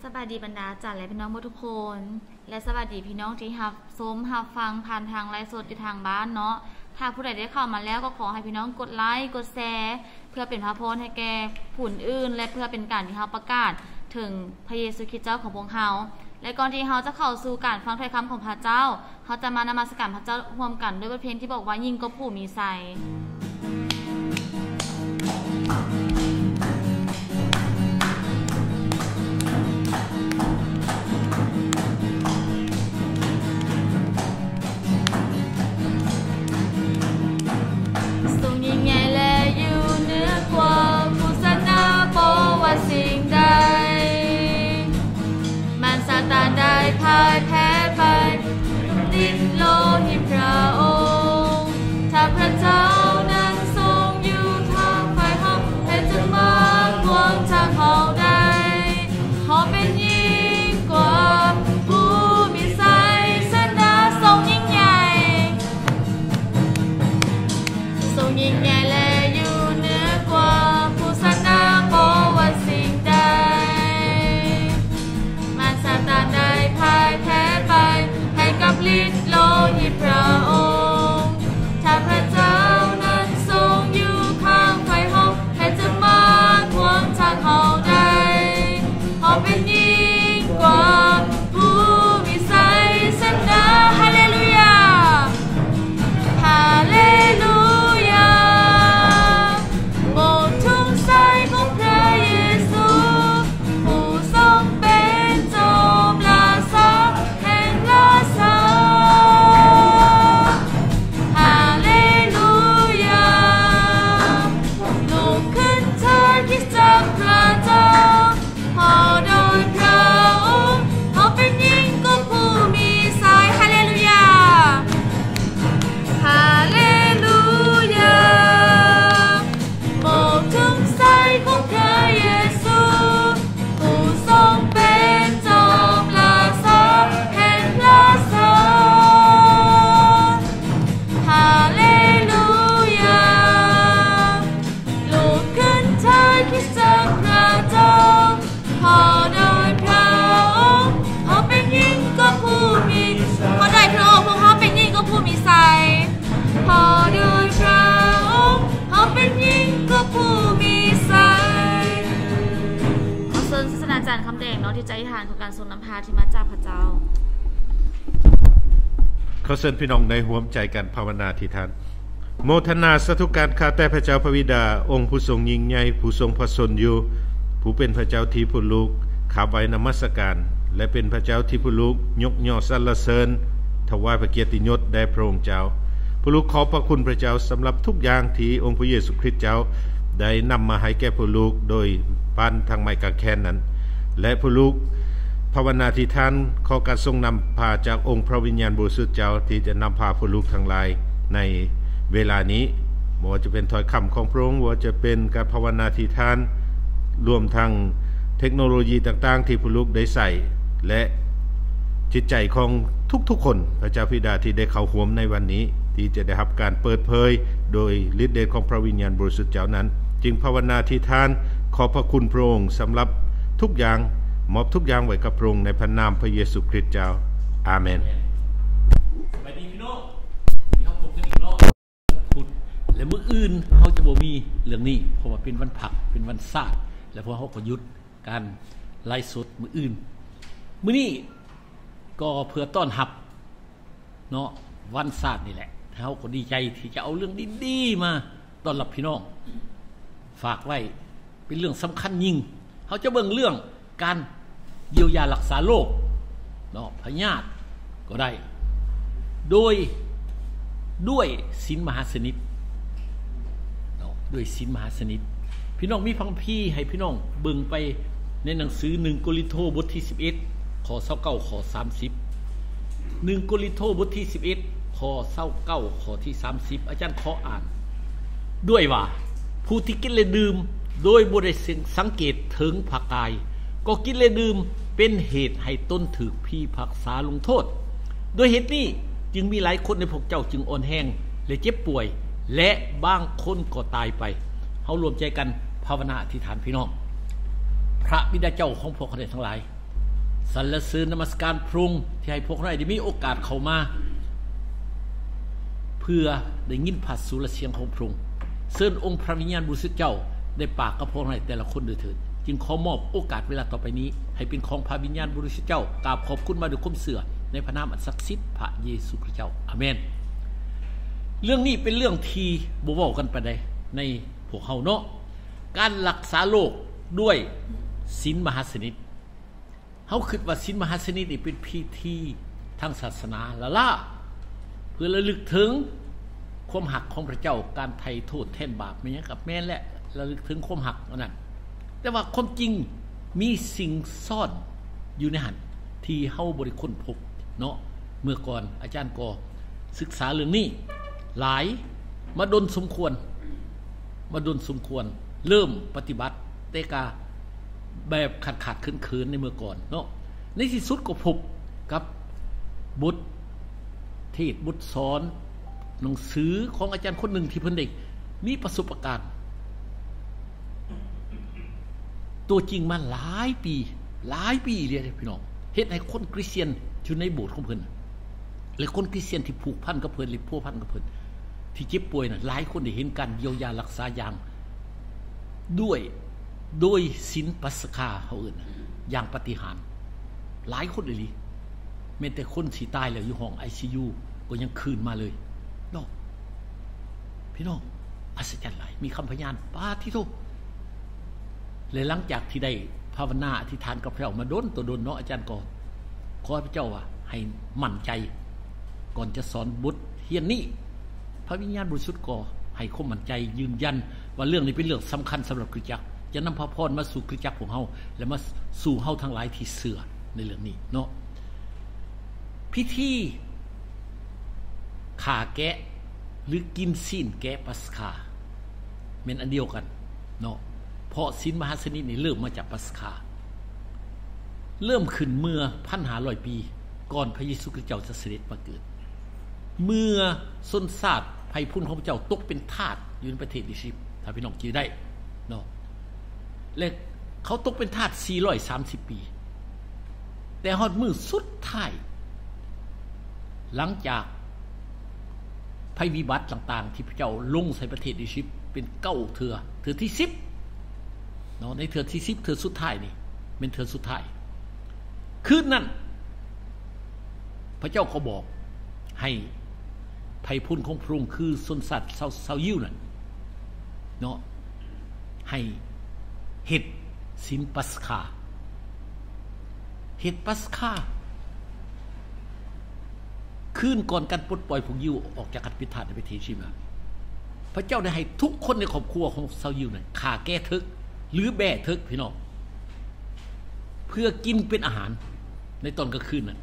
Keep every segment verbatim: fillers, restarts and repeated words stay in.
บายดีบรรดาอาจารย์และพี่น้องทุกคนและสวัสดีพี่น้องที่รับชมรับฟังผ่านทางไลฟ์สดอยู่ทางบ้านเนาะถ้าผู้ใดได้เข้ามาแล้วก็ขอให้พี่น้องกดไลค์กดแชร์เพื่อเป็นพระพรให้แก่ผู้อื่นและเพื่อเป็นการที่เราประกาศถึงพระเยซูคริสต์เจ้าของพวกเราและก่อนที่เราจะเข้าสู่การฟังถ้อยคำของพระเจ้าเราจะมานมัสการพระเจ้าร่วมกันด้วยบทเพลงที่บอกว่ายิ่งก็ผู้มีไสได้พ่ายแพ้ไปดิ้นโลหิตพระองค์ถ้าพระเจ้านั้นทรงอยู่ทางฝ่ายเราให้จะมาหวงทางเขาได้เขาเป็นยิ่งกว่าผู้มีไสสนาทรงยิ่งใหญ่ทรงยิ่งใหญ่และอยู่เหนือกว่าผู้สนาบอกว่าสิ่งใดมันซาตานได้พ่ายแพ้ไปให้กับฤทธิ์โลหิตพระองค์ถ้าพระเจ้านั้นทรงอยู่ข้างฝ่ายเราให้จะมาขวางทางเราได้เขาเป็นยิ่งกว่าผู้มีไสสนาฮาเลลูยาฮาเลลูยาโปรดทุกสายของพระเยซูผู้ทรงเป็นจอมราชาแห่งราชาฮาเลลูยาลุกขึ้นเถิดคริสตจักรพระเจ้าพอโดยพระองค์เขาเป็นยิ่งกว่าผู้มีไสฮาเลลูยาฮาเลลูยาโปรดทุกสายของพระเยซูผู้ทรงเป็นจอมราชาแห่งราชาฮาเลลูยาลุกขึ้นเถิดคริสตจักรพระเจ้าพอโดยพระองค์เขาเป็นยิ่งกว่าผู้มีพอโดยพระองค์พวกเขาเป็นยิ่งกว่าผู้มีไสพอโดยพระองค์เขาเป็นยิ่งกว่าผู้มีไสขอเชิญศาสนาจารย์คำแดงเนาะที่ใจทานของการทรงนำพาที่มาจากพระเจ้าขอเชิญพี่น้องในร่วมใจกันภาวนาที่ท่านโมทนาสาธุการข้าแต่พระเจ้าพระบิดาองค์ผู้ทรงยิ่งใหญ่ผู้ทรงพระชนอยู่ผู้เป็นพระเจ้าที่ผู้ลูกข้าไว้นมัสการและเป็นพระเจ้าที่ผู้ลูกยกย่อสรรเสริญถวายพระเกียรติยศแด่พระองค์เจ้าผู้ลูกขอบพระคุณพระเจ้าสำหรับทุกอย่างที่องค์พระเยซูคริสต์เจ้าได้นำมาให้แก่ผู้ลูกโดยปานทางไม้กางแขนนั้นและผู้ลูกภาวนาที่ท่านขอการทรงนำพาจากองค์พระวิญญาณบริสุทธิ์เจ้าที่จะนำพาผู้ลูกทั้งหลายในเวลานี้บ่ว่าจะเป็นถ้อยคำของพระองค์ว่าจะเป็นการภาวนาที่ท่านรวมทั้งเทคโนโลยีต่างๆที่ผู้ลูกได้ใส่และจิตใจของทุกๆคนพระเจ้าบิดาที่ได้เข้าร่วมในวันนี้ที่จะได้รับการเปิดเผยโดยฤทธิ์เดชของพระวิญญาณบริสุทธิ์เจ้านั้นจึงภาวนาที่ท่านขอบพระคุณพระองค์สำหรับทุกอย่างมอบทุกอย่างไว้กับพระองค์ในพระนามพระเยซูคริสต์เจ้าอาเมนสวัสดีพี่น้องมีครับผมกันอีกรอบพุธและมื้ออื่นเฮาจะบ่มีเรื่องนี้เพราะว่าเป็นวันผักเป็นวันศาสตร์และพวกเฮาก็หยุดการไลฟ์สดมื้ออื่นมื้อนี้ก็เพื่อต้อนรับเนาะวันศาสตร์นี่แหละเฮาก็ดีใจที่จะเอาเรื่องดีๆมาต้อนรับพี่น้องฝากไว้เป็นเรื่องสำคัญยิ่งเฮาจะเบิ่งเรื่องการเยียวยารักษาโรคเนาะพยาธิก็ได้โดยด้วยศีลมหาสนิทเนาะด้วยศีลมหาสนิทพี่น้องมีพังพี่ให้พี่น้องเบิ่งไปในหนังสือหนึ่งโครินธ์บทที่สิบเอ็ดข้อยี่สิบเก้าข้อสามสิบหนึ่งโครินธ์บทที่สิบเอ็ดข้อยี่สิบเก้าข้อที่สามสิบอาจารย์ขออ่านด้วยว่าผู้ที่กินและดื่มโดยบ่ได้สังเกตถึงภาคกายก็กินและดื่มเป็นเหตุให้ตนถูกพิพากษาลงโทษโดยเหตุนี้จึงมีหลายคนในพวกเจ้าจึงอ่อนแรงและเจ็บป่วยและบางคนก็ตายไปเฮารวมใจกันภาวนาอธิษฐานพี่น้องพระบิดาเจ้าของพวกเขาทั้งหลายสรรเสริญนมัสการพระองค์ที่ให้พวกเราได้มีโอกาสเข้ามาเพื่อได้ยินพระสุรเสียงของพระองค์เชิญองค์พระวิญญาณบริสุทธิ์เจ้าได้ปากกับพวกเราแต่ละคนด้วยเถิดจึงขอมอบโอกาสเวลาต่อไปนี้ให้เป็นของพระวิญญาณบริสุทธิ์เจ้ากราบขอบคุณมาด้วยความเสื่อในพระนามอันศักดิ์สิทธิ์พระเยซูคริสต์เจ้าอาเมนเรื่องนี้เป็นเรื่องที่บ่เว้ากันไปได้ในพวกเฮาเนาะการรักษาโรคด้วยศีลมหาสนิทเฮาคิดว่าศีลมหาสนิทนี่เป็นพิธีทางศาสนาละล่ะเพื่อระลึกถึงความหักของพระเจ้าการไถ่โทษแทนบาปแม่นกับแม่นและระลึกถึงความหักนั้นแต่ว่าความจริงมีสิ่งซ่อนอยู่ในหันที่เฮาบ่ได้ค้นพบเนาะเมื่อก่อนอาจารย์ก็ศึกษาเรื่องนี้หลายมาดนสมควรมาดนสมควรเริ่มปฏิบัติแต่กาแบบขาดขาดเขินๆในเมื่อก่อนเนาะในที่สุดก็พบกับบทเทศบทสอนหนังสือของอาจารย์คนหนึ่งที่เพิ่นได้มีประสบการณ์ตัวจริงมาหลายปีหลายปีเลยพี่น้องเฮ็ดให้คนคริสเตียนอยู่ในโบสถ์ของเพิ่นและคนคริสเตียนที่ผูกพันกับเพิ่นหรือพัวพันกับเพิ่นที่เจ็บป่วยน่ะหลายคนได้เห็นการเยียวยารักษาอย่างด้วยโดยศีลปัสคาเฮาเอิ้นอย่างปาฏิหาริย์หลายคนเลยแม้แต่คนสิตายแล้วอยู่ห้อง ไอ ซี ยู ก็ยังคืนมาเลยเนาะพี่น้องอัศจรรย์หลายมีคำพยานปาที่โตเลยหลังจากที่ได้ภาวนาอธิษฐานกับพระเจ้ามาดนตัวดนเนาะอาจารย์ก็ขอให้พระเจ้าว่าให้มั่นใจก่อนจะสอนบทเรียนนี้พระวิญญาณบริสุทธิ์ก็ให้ความมั่นใจยืนยันว่าเรื่องนี้เป็นเรื่องสำคัญสำหรับคริสตจักรจะนำพระพรมาสู่คริสตจักรของเฮาและมาสู่เฮาทั้งหลายที่เชื่อในเรื่องนี้เนาะพิธีฆ่าแกะหรือกินศีลแกะปัสคาเป็นอันเดียวกันเนาะเพราะศีลมหาสนิทนี่เริ่มมาจากปัสคาเริ่มขึ้นเมื่อ หนึ่งพันห้าร้อย ปีก่อนพระเยซูคริสต์เจ้าจะเสด็จมาเกิดเมื่อชนชาติไพพุ่นของพระเจ้าตกเป็นทาสอยู่ในประเทศอียิปต์ถ้าพี่น้องจำได้เนาะและเขาตกเป็นทาสสี่ร้อยสามสิบปีแต่ฮอดมื้อสุดท้ายหลังจากภัยวิบัติต่างๆที่พระเจ้าลงใส่ประเทศอียิปต์เป็นเก้าเทื่อเทื่อที่สิบเนาะในเทื่อที่สิบเทื่อสุดท้ายนี่เป็นเทื่อสุดท้ายคืนนั้นพระเจ้าก็บอกให้ไผพุ่นของพระองค์คือชนชาติชาวยิวนั่นเนาะให้เฮ็ดศีลปัสคาเฮ็ดปัสคาคืนก่อนการปลดปล่อยพวกยิวออกจากการเป็นทาสในประเทศอียิปต์พระเจ้าได้ให้ทุกคนในครอบครัวของชาวยิวนั่นฆ่าแกะทึกหรือแบะทึกพี่น้องเพื่อกินเป็นอาหารในตอนกลางคืนนั่น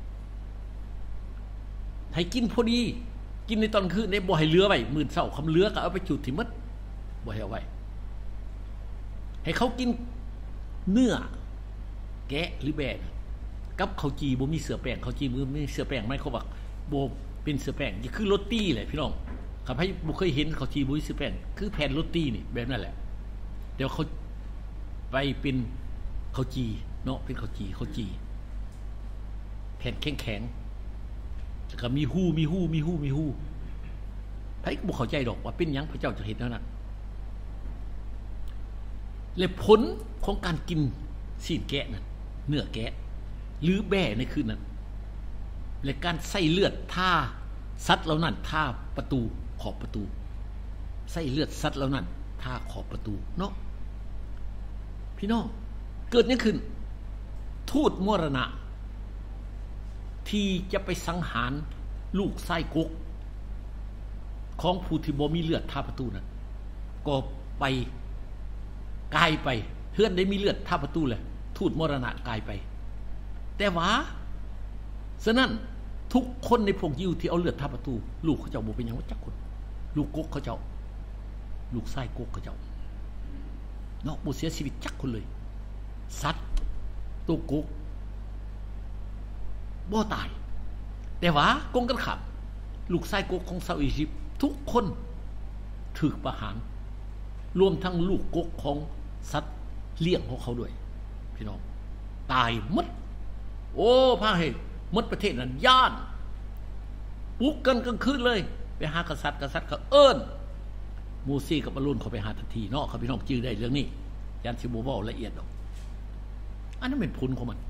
ให้กินพอดีกินในตอนคืนได้บ่ให้เหลือไว้มื้อเช้าคำเหลือก็เอาไปจุดที่หมดบ่ให้เอาไว้ให้เขากินเนื้อแกะหรือแบะกับข้าวจีบ่มีเสือแป้งข้าวจีมือมีเสือแป้งไม่เขาว่าบ่เป็นเสือแป้งนี่คือโรตีแหละพี่น้องถ้าใครบ่เคยเห็นข้าวจีบ่มีเสือแป้งคือแผ่นโรตีนี่แบบนั้นแหละเดี๋ยวเขาไปเป็นข้าวจีเนาะเป็นข้าวจีข้าวจีแผ่นแข็งๆแล้วก็มีหู้มีหู้มีหู้มีหู้ไผก็บ่เข้าใจดอกว่าเป็นหยังพระเจ้าจะเห็นเท่านั้นและผลของการกินศีลแกะนั้นเนื้อแกะหรือแบ่ในคืนนั้นและการใส่เลือดท่าสัตว์เหล่านั้นท่าประตูขอบประตูใส่เลือดสัตว์เหล่านั้นท่าขอบประตูเนาะพี่น้องเกิดนี้ขึ้นทูตมรณะที่จะไปสังหารลูกไส้กุกของผู้ที่บ่มีเลือดท่าประตูนั้นก็ไปกายไปเพื่อนได้มีเลือดท่าประตูเลยทูตมรณะกายไปแต่ว่าฉะนั้นทุกคนในพวกยิวที่เอาเลือดท่าประตูลูกเขาเจ้าบ่เป็นหยังว่าจักคนลูกกุกเขาเจ้าลูกไส้กุกเขาเจ้าเนาะบ่เสียชีวิตจักคนเลยสัตว์ตัวกุกบ่ตายแต่ว่ากงกันขับลูกไส้กุกของชาวอียิปต์ทุกคนถูกประหารรวมทั้งลูกกุกของสัตว์เลี้ยงของเขาด้วยพี่น้องตายหมดโอ้พาให้หมดประเทศนั้นย่านปลุกกันกลางคืนเลยไปหากษัตริย์กษัตริย์ก็เอิ้นมูซี่กับอรุณเขาไปหาทันทีเนาะเขาพี่น้องจื้อได้เรื่องนี้ยันสิบ่เว้าละเอียดดอกอันนั้นเป็นผลของมัน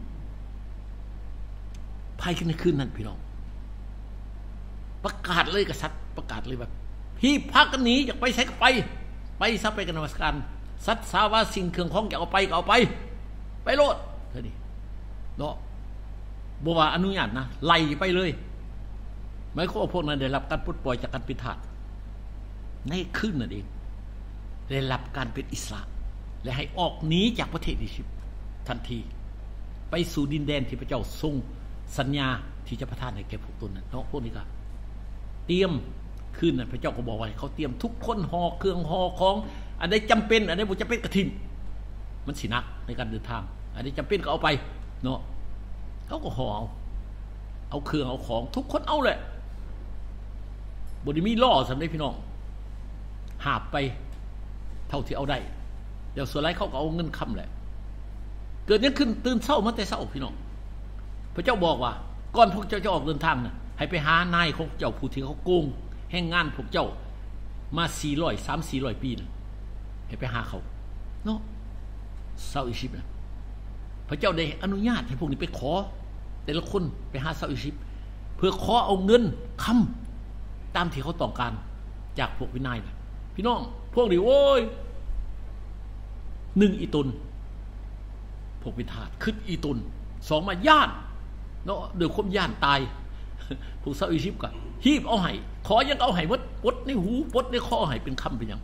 ภายในคืนนั้นพี่น้องประกาศเลยกษัตริย์ประกาศเลยแบบพี่พักกันหนีอยากไปใช้ก็ไปไปซะไปกันนมัสการสัตว์สาวาสิ่งเครื่องของอยากเอาไปก็เอาไปไปโลดเท่านี้เนาะบ่ว่าอนุญาตนะไล่ไปเลยไม่เขาพวกนั้นได้รับการปลดปล่อยจากการเป็นทาสในคืนนั่นเองได้รับการเป็นอิสระและให้ออกหนีจากประเทศอียิปต์ทันทีไปสู่ดินแดนที่พระเจ้าทรงสัญญาที่จะประทานให้แก่พวกตนนั้นเนาะพวกนี้ก็เตรียมคืนนั้นพระเจ้าก็บอกไว้เขาเตรียมทุกคนห่อเครื่องห่อของอันใดจำเป็นอันใดบ่จำเป็นกระถิ่นมันสินักในการเดินทางอันใดจำเป็นก็เอาไปเนาะเขาก็ห่อเอาเอาเครื่องเอาของทุกคนเอาแหละบ่ได้มีล่อสำหรับพี่น้องหาบไปเท่าที่เอาได้เดี๋ยวส่วนไรเขาก็เอาเงินคำแหละเกิดยังขึ้นตื่นเช้ามาแต่เช้าพี่น้องพระเจ้าบอกว่าก่อนพวกเจ้าจะออกเดินทางน่ะให้ไปหานายของเจ้าผู้ที่เขาโกงแห่งงานพวกเจ้ามาสี่ร้อยสามสี่ร้อยปีน่ะให้ไปหาเขาเนาะเซาอิชิปนะพระเจ้าได้อนุญาตให้พวกนี้ไปขอแต่ละคนไปหาเซาอิชิปเพื่อขอเอาเงินคำตามที่เขาต้องการจากพวกวินัยนะพี่น้องพวกนี้โว้ยหนึ่งอีตุนพวกวิทาตขึ้นอีตุนสองมาย่านเนาะโดยความย่านตายพวกเซาอิชิปกันฮีบเอาไห้ขอยังเอาไห้วัดปดในหูปดในคอไห้เป็นคำเป็นยัง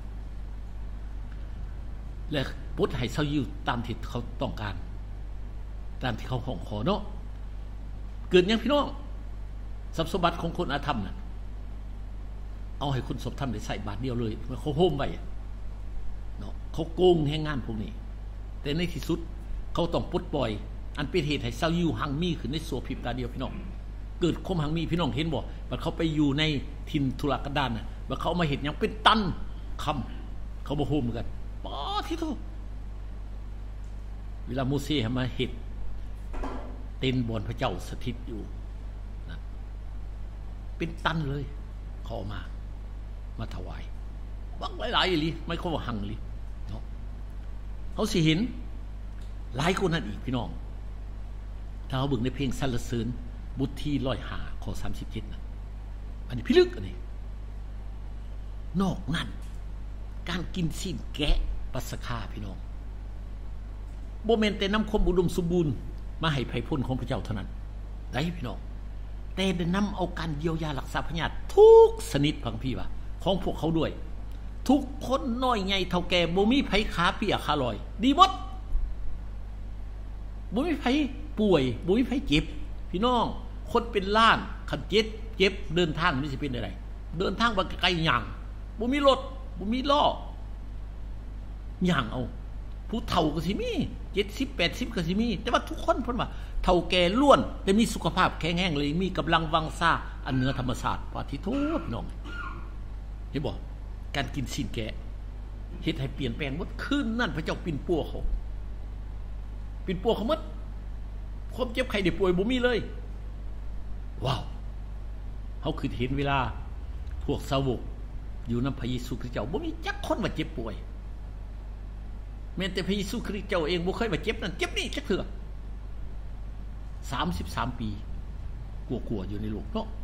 และปดไห้เซายิวตามที่เขาต้องการตามที่เขาของขอเนาะเกิดยังพี่น้องทรัพย์สมบัติของคนอาธรรมน่ะเอาให้คนสมธรรมได้ใส่บาทเดียวเลยเขาโฮมไปเนาะเขาโกงแห่งงานพวกนี้แต่ในที่สุดเขาต้องปลดปล่อยอันเป็นเหตุให้เซายิวหังมีขึ้นในสัวพริบตาเดียวพี่น้องเกิดคมหังมีพี่น้องเห็นบ่ว่าเขาไปอยู่ในถิ่นทุรกันดารน่ะว่าเขามาเห็นอย่างเป็นตันคำเขาบ่โฮมกันป๋อที่โตเวลาโมเสสมาเห็นเต็นบนพระเจ้าสถิตอยู่นะเป็นตันเลยเขามามาถวายบักหลายๆอีหลีไม่เขาว่าหังอีหลีเนาะเขาสิเห็นหลายคนนั่นอีกพี่น้องถ้าเขาเบิ่งในเพลงสรรเสริญบุตรที่ร้อยหาข้อสามสิบเจ็ดนะอันนี้พิลึกอันนี้นอกนั้นการกินสิ้นแกะปัสคาพี่น้องโบเมนแต่น้ำคมอุดมสมบูรณ์มาให้ไผ่พ้นของพระเจ้าเท่านั้นได้พี่น้องแต่ได้นำเอาการเยียวยารักษาพญาติทุกชนิดพังพี่ว่าของพวกเขาด้วยทุกคนน้อยใหญ่เท่าแก่บ่มีไผขาเปียกขาลอยดีหมดบ่มีไผป่วยบ่มีไผเจ็บพี่น้องคนเป็นล้านขันเจ็บเจ็บเดินทางนี่สิเป็นอะไรเดินทางไปไกลๆย่างบ่มีรถบ่มีล้อย่างเอาผู้เฒ่าก็สิมีเจ็ดสิบแปดสิบก็สิมีแต่ว่าทุกคนเพิ่นว่าเฒ่าแก่ล้วนแต่มีสุขภาพแข็งแรงเลยมีกำลังวังซ่าอันเหนือธรรมชาติปาฏิโทษน้องเห็นบ่การกินสิ้นแกะเฮ็ดให้เปลี่ยนแปลงหมดคืนนั่นพระเจ้าปิ่นปัวเขาปิ่นปัวเขาหมดความเจ็บไข้ได้ป่วยบ่มีเลยว้าวเฮาคือเห็นเวลาพวกสาวกอยู่นำพระเยซูคริสต์เจ้าบ่มีจักคนว่าเจ็บป่วยแม้แต่พระเยซูคริสต์เจ้าเองบ่เคยว่าเจ็บนั่นเจ็บนี่จักเทื่อสามสิบสามปีกลัวๆอยู่ในโลกเนาะ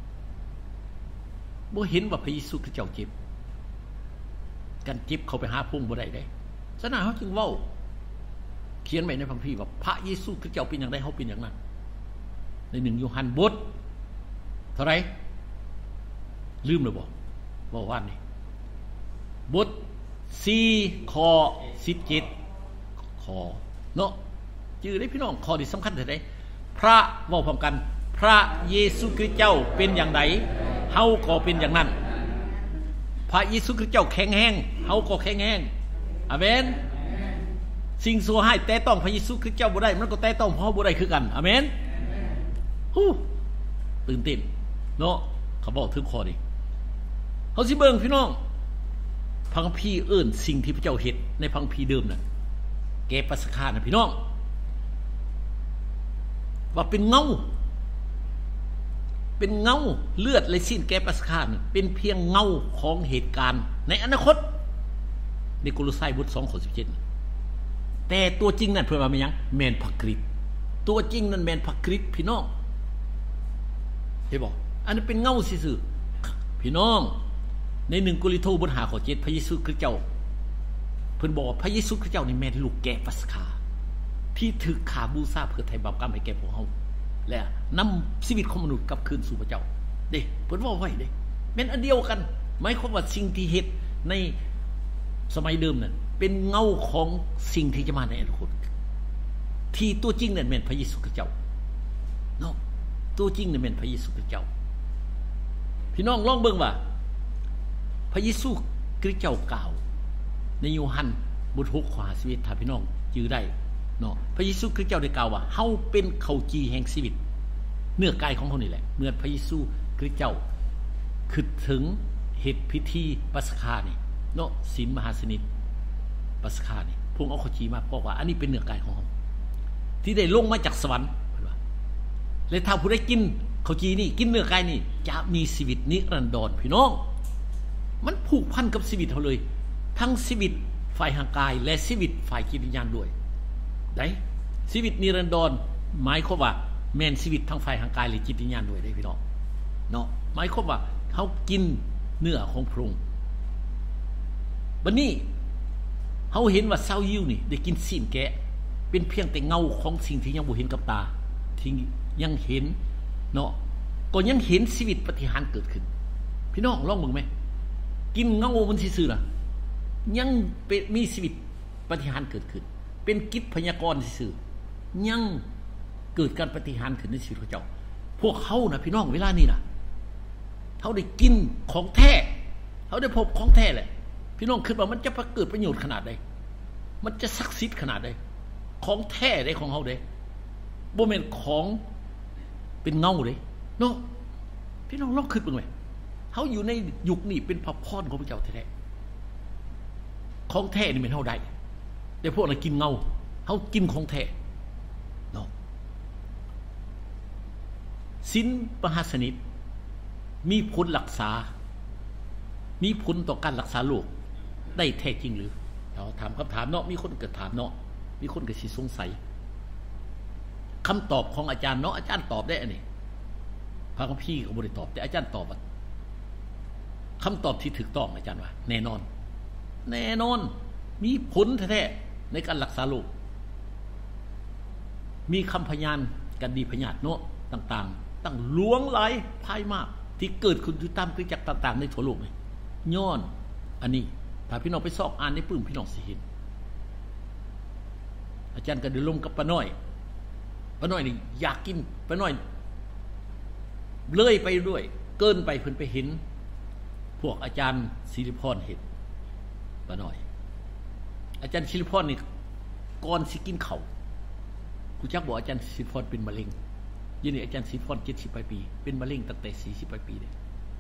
บ่เห็นว่าพระเยซูคริสต์เจ้าเจ็บการเจ็บเขาไปหาพงบ่ได้เด้ฉะนั้นเฮาจึงเว้าเขียนไว้ในพระคัมภีร์ว่าพระเยซูคริสต์เจ้าเป็นอย่างไรเฮาเป็นอย่างนั้นในหนึ่งโยฮันบทเท่าไหร่ลืมแล้วบ่บ่ว่านี่บทสี่ข้อสิบเจ็ดข้อเนาะจื่อได้พี่น้องข้อที่สำคัญเท่าใดพระเว้าพร้อมกันพระเยซูคริสต์เจ้าเป็นอย่างไรเฮาก็เป็นอย่างนั้นพระเยซูคริสต์เจ้าแข็งแรงเฮาก็แข็งแรงอาเมนสิ่งชั่วร้ายแต่ต้องพระเยซูคริสต์เจ้าบ่ได้มันก็แต่ต้องเฮาบ่ได้คือกันอาเมนฮู้ตื่นเต้นเนาะเขาบอกถึงข้อนี้เฮาสิเบิ่งพี่น้องพระคัมภีร์เอิ้นสิ่งที่พระเจ้าเฮ็ดในพระคัมภีร์เดิมน่ะแก่ปัสคาน่ะพี่น้องว่าเป็นเงาเป็นเงาเลือดและสิ้นแก่ปัสคาเป็นเพียงเงาของเหตุการณ์ในอนาคตในโคโลไซบทสองข้อสิบเจ็ดแต่ตัวจริงนั่นเพิ่นว่าแม่นหยังแม่นพระคริสต์ตัวจริงนั่นแม่นพระคริสต์พี่น้องเห็นบ่อันนั้นเป็นเงาซื่อๆพี่น้องในหนึ่งโครินธ์บทห้าข้อเจ็ดพระเยซูคริสต์เจ้าเพิ่นบอกว่าพระเยซูคริสต์เจ้านี่แม่นลูกแกะปัสคาที่ถูกฆ่าบูชาเพื่อไถ่บาปกรรมให้แก่พวกเฮาและนำชีวิตของมนุษย์กลับคืนสู่พระเจ้าเด้เพิ่นเว้าไว้เด้แม่นอันเดียวกันหมายความว่าสิ่งที่เฮ็ดในสมัยเดิมนั่นเป็นเงาของสิ่งที่จะมาในอนาคตที่ตัวจริงนั่นแม่นพระเยซูคริสต์เจ้าเนาะตัวจริงนั่นแม่นพระเยซูคริสต์เจ้าพี่น้องลองเบิ่งว่าพระเยซูคริสต์เจ้ากล่าวในโยฮันบทหกข้อห้าสิบเอ็ดถ้าพี่น้องจื้อได้เนาะพระเยซูคริสต์เจ้าได้กล่าวว่าเฮาเป็นข้าวจีแห่งชีวิตเนื้อกายของเฮานี่แหละเมื่อพระเยซูคริสต์เจ้าคิดถึงเฮ็ดพิธีปัสกานี่เนาะศีลมหาสนิทปัสกานี่พวกเอาข้าวจีมาบอกว่าอันนี้เป็นเนื้อกายของเฮาที่ได้ลงมาจากสวรรค์และถ้าผู้ใดกินข้าวจีนี่กินเนื้อกายนี่จะมีชีวิตนิรันดรพี่น้องมันผูกพันกับชีวิตเฮาเลยทั้งชีวิตฝ่ายร่างกายและชีวิตฝ่ายจิตวิญญาณด้วยได้ชีวิตนิรันดรหมายความว่าแม่นชีวิตทั้งฝ่ายร่างกายและจิตวิญญาณด้วยได้พี่น้องเนาะหมายความว่าเฮากินเนื้อของพระองค์บัดนี้เฮาเห็นว่าชาวยิวนี่ได้กินศีลแกะเป็นเพียงแต่เงาของสิ่งที่ยังบ่เห็นกับตาที่ยังเห็นเนาะก็ยังเห็นชีวิตปาฏิหาริย์เกิดขึ้นพี่น้องลองเบิ่งมั้ยกินเงามันซื่อๆน่ะยังเป็นมีชีวิตปาฏิหาริย์เกิดขึ้นเป็นกิจพยากรณ์ซื่อๆยังเกิดการปาฏิหาริย์ขึ้นในชีวิตของเจ้าพวกเฮาน่ะพี่น้องเวลานี้น่ะเฮาได้กินของแท้เฮาได้พบของแท้แหละพี่น้องคิดว่ามันจะเกิดประโยชน์ขนาดใดมันจะศักดิ์สิทธิ์ขนาดใดของแท้ได้ของเฮาเด้บ่แม่นของเป็นเงาเด้เนาะพี่น้องลองคิดเบิ่งมั้ยเฮาอยู่ในยุคนี้เป็นพระพรของพระเจ้าแท้ๆของแท้นี่แม่นเฮาได้แต่พวกนั้นกินเงาเฮากินของแท้เนาะศีลมหาสนิทมีผลรักษามีผลต่อการรักษาโรคได้แท้จริงหรือเราถามคำถามเนาะมีคนเกิดถามเนาะมีคนเกิดสิสงสัยคำตอบของอาจารย์เนาะอาจารย์ตอบได้อันนี้พระคัมภีร์ก็บ่ได้ตอบแต่อาจารย์ตอบว่าคำตอบที่ถูกต้องอาจารย์ว่าแน่นอนแน่นอนมีผลแท้ๆในการรักษาโรคมีคำพยานกันดีพยาธิเนาะต่างๆตั้งหลวงหลายภายมากที่เกิดขึ้นอยู่ตามคริสตจักรต่างๆในทั่วโลกนี่ย้อนอันนี้ถ้าพี่น้องไปซอกอ่านในปึ้งพี่น้องสิเห็นอาจารย์ก็ได้ลงกับป้าน้อยป้าน้อยนี่อยากกินป้าน้อยเลยไปด้วยเกินไปเพิ่นไปเห็นพวกอาจารย์ศิริพรเห็นป้าน้อยอาจารย์ศิริพรนี่ก่อนสิกินข้าวกูจักบอกอาจารย์ศิริพรเป็นมะเร็งยี่นี่อาจารย์ศิริพรเจ็ดสิบปลายปีเป็นมะเร็งตั้งแต่สี่สิบปลายปีเลย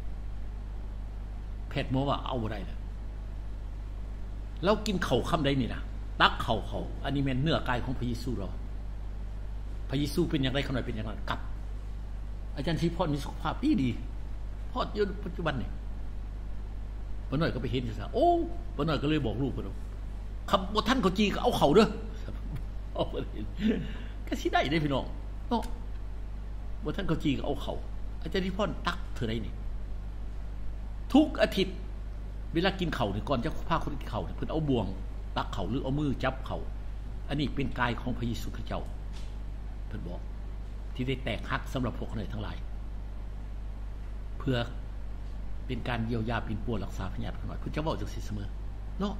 แพทย์หมอว่าเอาบ่ได้แล้วแล้วกินข้าวค่ำใดนี่นะตักข้าวเขาอันนี้แม่นเนื้อกายของพระเยซูเราพระเยซูเป็นอย่างไรขนาดเป็นอย่างนั้นกับอาจารย์ศิริพรมีสุขภาพดีดีพออยู่ปัจจุบันนี่ป้าน้อยก็ไปเห็นซะโอ้ป้าน้อยก็เลยบอกลูกเพิ่นคำบ่ท่านเขาจีก็เอาเขาเด้อเอาบ่ได้ก็สิได้เด้พี่น้องเนาะบ่ท่านเขาจีก็เอาเขาอาจารย์ศิริพรตักเท่าใดนี่ทุกอาทิตย์เวลากินข้าวนี่ก่อนจะพาคนกินข้าวเพิ่นเอาบ่วงตักข้าวหรือเอามือจับข้าวอันนี้เป็นกายของพระเยซูคริสต์เจ้าเพิ่นบอกที่ได้แตกหักสำหรับพวกเราทั้งหลายเพื่อเป็นการเยียวยาปิ่นป่วนรักษาพยาธิของเราคุณจะบอกจังซี่เสมอเนาะ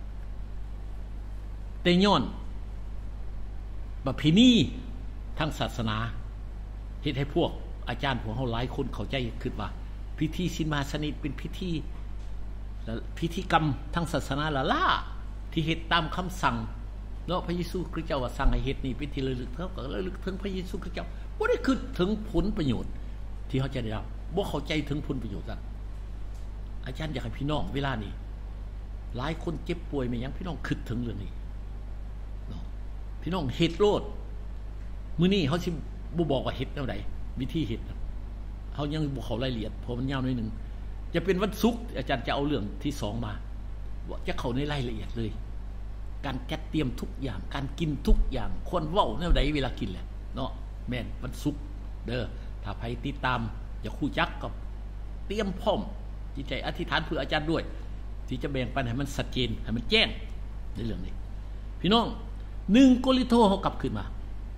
แต่ย้อนประเพณีทางศาสนาเฮ็ดให้พวกอาจารย์พวกเฮาหลายคนเข้าใจคิดว่าพิธีศีลมหาสนิทเป็นพิธีพิธีกรรมทางศาสนาละล่าที่เฮ็ดตามคำสั่งเนาะพระเยซูคริสต์เจ้าว่าสั่งให้เฮ็ดนี่เป็นที่ระลึกเท่ากับระลึกถึงพระเยซูคริสต์เจ้าบ่ได้คิดถึงผลประโยชน์ที่เขาจะได้รับบ่เข้าใจถึงผลประโยชน์ซะอาจารย์อยากให้พี่น้องเวลานี้หลายคนเจ็บป่วยแม่ยังพี่น้องคิดถึงเรื่องนี้เนาะพี่น้องเฮ็ดโลดมื้อนี้เฮาสิบ่บอกว่าเฮ็ดแนวใดวิธีเฮ็ดเฮายังบ่เข้ารายละเอียดเพราะมันยาวหน่อยนึงจะเป็นวันศุกร์อาจารย์จะเอาเรื่องที่สองมาว่าจะเข้าในรายละเอียดเลยการจัดเตรียมทุกอย่างการกินทุกอย่างควรเว้าแนวใดเวลากินแหละเนาะแม่นวันศุกร์เด้อถ้าใครติดตามอย่าคู่จักก็เตรียมพร้อมจิตใจอธิษฐานเพื่ออาจารย์ด้วยที่จะแบ่งปันให้มันชัดเจนให้มันแจ้งในเรื่องนี้พี่น้องหนึ่งโครินธ์เฮากลับขึ้นมา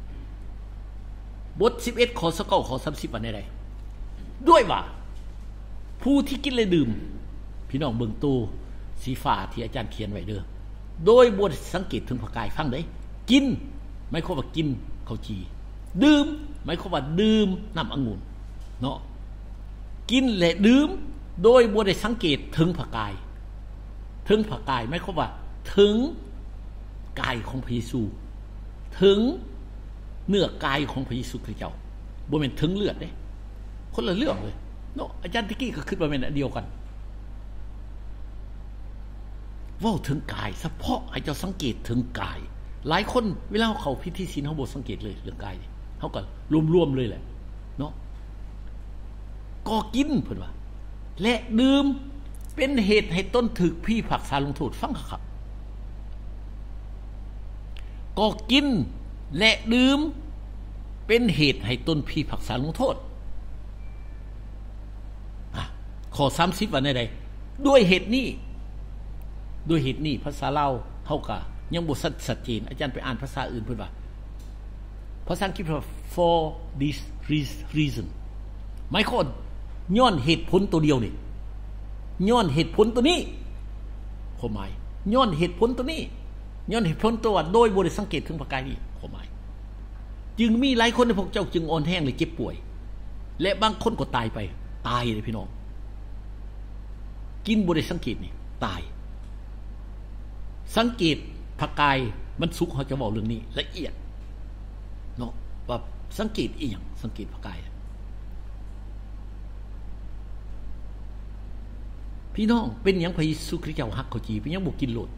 บทสิบเอ็ดข้อสิบเก้าข้อสามสิบว่าในใดด้วยว่าผู้ที่กินและดื่มพี่น้องเบิ่งตู้สีฟ้าที่อาจารย์เขียนไว้เด้อโดยบ่สังเกตถึงพระกายฟังได้กินหมายความว่ากินข้าวจีดื่มหมายความว่าดื่มน้ำองุ่นเนาะกินและดื่มโดยบ่ได้สังเกตถึงพระกายถึงพระกายหมายความว่าถึงกายของพระเยซูถึงเนื้อกายของพระเยซูคริสต์เจ้าบ่แม่นถึงเลือดเด้คนละเรื่องเลยเนาะอาจารย์ตะกี้ก็คิดว่าแม่นอันเดียวกันเว้าถึงกายเฉพาะให้เจ้าสังเกตถึงกายหลายคนเวลาเขาพิธีศีลเฮาบ่สังเกตเลยเรื่องกายนี่เฮาก็รวมๆเลยแหละเนาะก็กินเพิ่นว่าและดื่มเป็นเหตุให้ต้นถึกพี่ผักษาลงโทษฟังครับก็กินและดื่มเป็นเหตุให้ต้นพี่ผักษาลงโทษข้อสามสิบว่าในใดด้วยเหตุนี้ด้วยเหตุนี้ภาษาลาวเฮาก็ยังบ่ชัดเจนอาจารย์ไปอ่านภาษาอื่นเพิ่นว่าภาษาอังกฤษว่า for this reason หมายความย้อนเหตุผลตัวเดียวนี่ย้อนเหตุผลตัวนี้ความหมายย้อนเหตุผลตัวนี้ย้อนเหตุผลตัวโดยบ่ได้สังเกตถึงพระกายนี้ความหมายจึงมีหลายคนในพวกเจ้าจึงอ่อนแห้งและเจ็บป่วยและบางคนก็ตายไปตายเลยพี่น้องกินบ่ได้สังเกตนี่ตายสังเกตพระกายมันสุขเขาจะบอกเรื่องนี้ละเอียดเนาะว่าสังเกตอีหยังสังเกตพระกายพี่น้องเป็นหยังพระเยซูคริสต์เจ้าฮักเขาจีเป็นหยังบ่กินโลด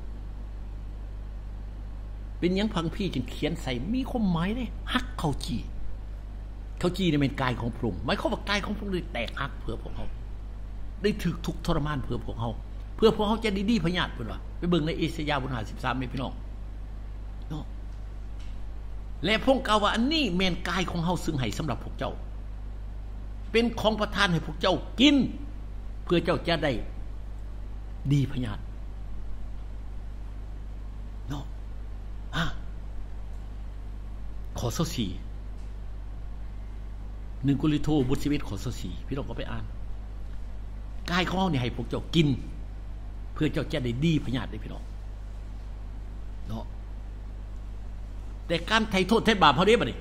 เป็นหยังพังพี่จึงเขียนใส่มีความหมายเด้ฮักเขาจีเขาจีนี่เป็นกายของพระองค์หมายความว่ากายของพระองค์ได้แตกหักเพื่อพวกเขาได้ถูกทุกทรมานเพื่อพวกเขาเพื่อพวกเขาจะดีๆพญาติเพิ่นว่าไปเบิ่งในเอเสยาห์บทห้าสิบสามนี่พี่น้องเนาะและพระองค์กล่าวว่าอันนี้แม่นกายของเฮาซึ่งให้สำหรับพวกเจ้าเป็นของประทานให้พวกเจ้ากินเพื่อเจ้าจะได้ดีพญาติเนาะอ่ะข้อสิบสี่หนึ่งโครินธ์บทสิบเอ็ดข้อสิบสี่พี่น้องก็ไปอ่านกายของเฮานี่ให้พวกเจ้ากินเพื่อเจ้าจะได้ดีพญาติได้พี่น้องเนาะแต่การไถ่โทษไถ่บาปเฮาได้บ่นี่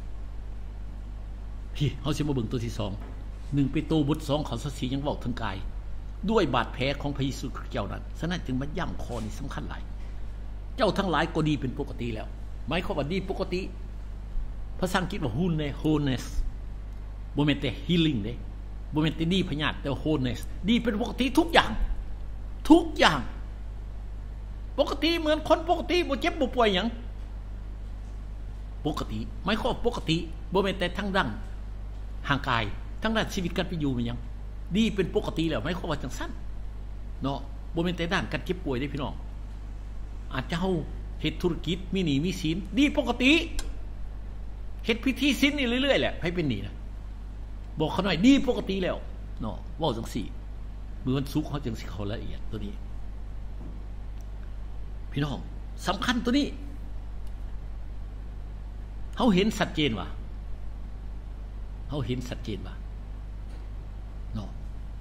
พี่เฮาสิมาเบิ่งตัวที่สองหนึ่งเปโตรบทสองข้อสิบสี่ยังเว้าถึงกายด้วยบาดแผลของพระเยซูคริสต์เจ้านั้นฉะนั้นจึงมาย้ำข้อนี้สำคัญหลายเจ้าทั้งหลายก็ดีเป็นปกติแล้วหมายความว่าดีปกติภาษาอังกฤษว่า wholeness บ่แม่นแต่ healing เด้บ่แม่นแต่ดีพญาติแต่ wholeness ดีเป็นปกติทุกอย่างทุกอย่างปกติเหมือนคนปกติบ่เจ็บบ่ป่วยหยังปกติหมายความปกติบ่แม่นแต่ทั้งด้านร่างกายทั้งด้านชีวิตการเป็นอยู่มันหยังดีเป็นปกติแล้วหมายความว่าจังซั่นเนาะบ่แม่นแต่ด้านการเจ็บป่วยเด้พี่น้องอาจจะเฮาเฮ็ดธุรกิจมีหนี้มีสินดีปกติเฮ็ดพิธีศีลนี่เรื่อยๆแหละให้เป็นหนี้นะบอกเขาหน่อยดีปกติแล้วเนาะเว้าจังซี่มื้อวันศุกร์เฮาจึงสิเข้าละเอียดตัวนี้พี่น้องสำคัญตัวนี้เฮาเห็นชัดเจนว่าเฮาเห็นชัดเจนว่าเนาะ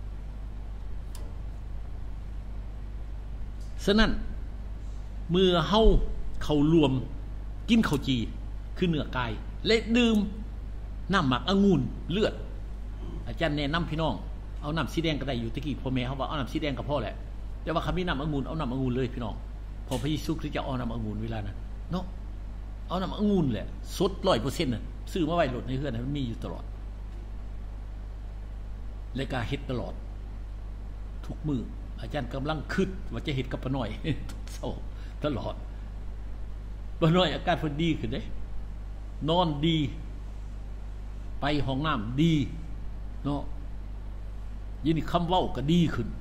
ฉะนั้นเมื่อเฮาเข้ารวมกินข้าวจีคือเนื้อกายและดื่มน้ำหมักองุ่นเลือดอาจารย์แนะนำพี่น้องเอาน้ำสีแดงก็ได้อยู่ตะกี้พ่อแม่เขาว่าเอาน้ำสีแดงก็พอแหละแต่ว่าคำนี้น้ำองุ่นเอาน้ำองุ่นเลยพี่น้องพอพระเยซูคริสต์จะเอาน้ำองุ่นเวลานั้นเนาะเอาน้ำองุ่นแหละสด ร้อยเปอร์เซ็นต์ น่ะซื้อมาไว้โหลดในเฮือนมันมีอยู่ตลอดและก็เฮ็ดตลอดทุกมื้ออาจารย์กำลังคิดว่าจะเฮ็ดกับป้าน้อยเศร้าตลอดป้าน้อยอาการเพิ่นดีขึ้นเด้นอนดีไปห้องน้ำดีเนาะยินดีคำเว้าก็ดีขึ้น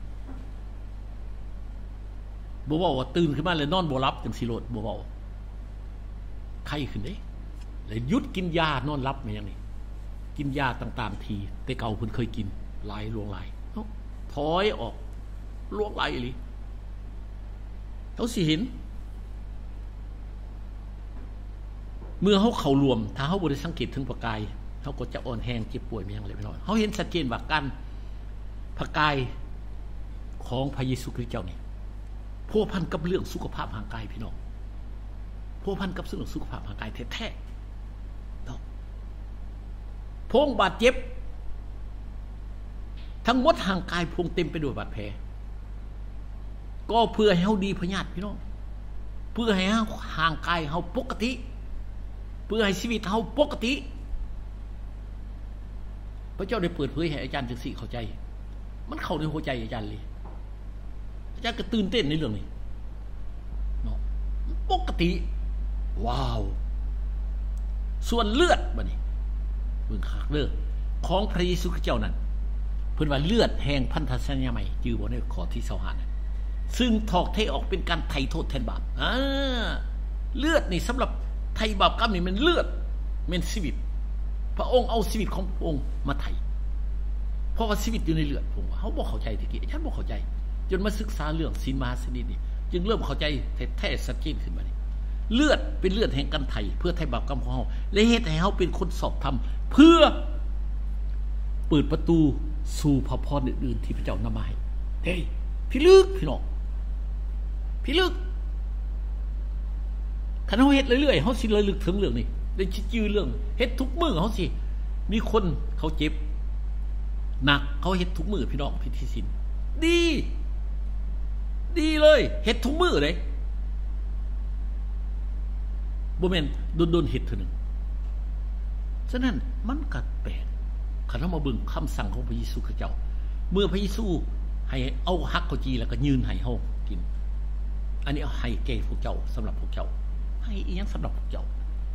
บ่เว้าว่าตื่นขึ้นมาเลยนอนบ่หลับจังสิโลดบ่เว้าไข้ขึ้นเด้เลยหยุดกินยานอนหลับแม่ยังนี่กินยาต่างๆทีแต่เก่าเพิ่นเคยกินหลายลวงหลายเนาะถอยออกลวงหลายอีหลีเขาสิเห็นเมื่อเขาเข้ารวมถ้าเขาบ่ได้สังเกตถึงประกายเขาก็จะอ่อนแรงเจ็บป่วยแม่ยังเลยพี่น้องเขาเห็นชัดเจนว่าการประกายของพระเยซูคริสต์เจ้านี่พัวพันกับเรื่องสุขภาพร่างกายพี่น้องพัวพันกับเรื่องสุขภาพร่างกายแท้ๆเนาะพงบาดเจ็บทั้งหมดร่างกายพงเต็มไปด้วยบาดแผลก็เพื่อให้เฮาดีพญาติพี่น้องเพื่อให้ร่างกายเฮาปกติเพื่อให้ชีวิตเฮาปกติพระเจ้าได้เปิดเผยให้อาจารย์จังซี่เข้าใจมันเข้าในหัวใจอาจารย์เลยอาจารย์ก็ตื่นเต้นในเรื่องนี้เนาะปกติว้าวส่วนเลือดบัดนี้เบิ่งคักเด้อของพระเยซูคริสต์เจ้านั้นเพิ่นว่าเลือดแห่งพันธสัญญาใหม่จื่อบ่ในข้อที่ยี่สิบห้านะซึ่งถอกเทออกเป็นการไถ่โทษแทนบาปอ่าเลือดนี่สำหรับไถ่บาปกรรมนี่มันเลือดเป็นชีวิตพระองค์เอาชีวิตของพระองค์มาไถ่เพราะว่าชีวิตอยู่ในเลือดผมว่าเขาบอกเข้าใจทีกี้ฉันบอกเข้าใจจนมาศึกษาเรื่องศีลมหาสนิทนี่จึงเริ่มเข้าใจแท้ๆสักกินขึ้นมานี่เลือดเป็นเลือดแห่งการไถ่เพื่อไถ่บาปกรรมของเขาและเหตุให้เขาเป็นคนสอบธรรมเพื่อเปิดประตูสู่พระพรอื่นๆที่พระเจ้านำมาให้เฮ้ยพี่ลึกพี่น้องพี่ลึกคันเขาเฮ็ดเรื่อยๆเขาสิเลยลึกถึงเรื่องนี้ได้จื้อเรื่องเฮ็ดทุกมื้อเขาสิมีคนเขาเจ็บหนักเขาเฮ็ดทุกมื้อพี่น้องพิธีศีลดีดีเลยเฮ็ดทุกมื้อเลยบ่แม่นโดนๆเฮ็ดเท่านึงฉะนั้นมันก็แปลกคันเฮามาเบิ่งคำสั่งของพระเยซูคริสต์เจ้าเมื่อพระเยซูให้เอาฮักข้าวจีแล้วก็ยืนให้เฮากินอันนี้เอาให้แก่พวกเจ้าสำหรับพวกเจ้าให้อีหยังสำหรับพวกเจ้า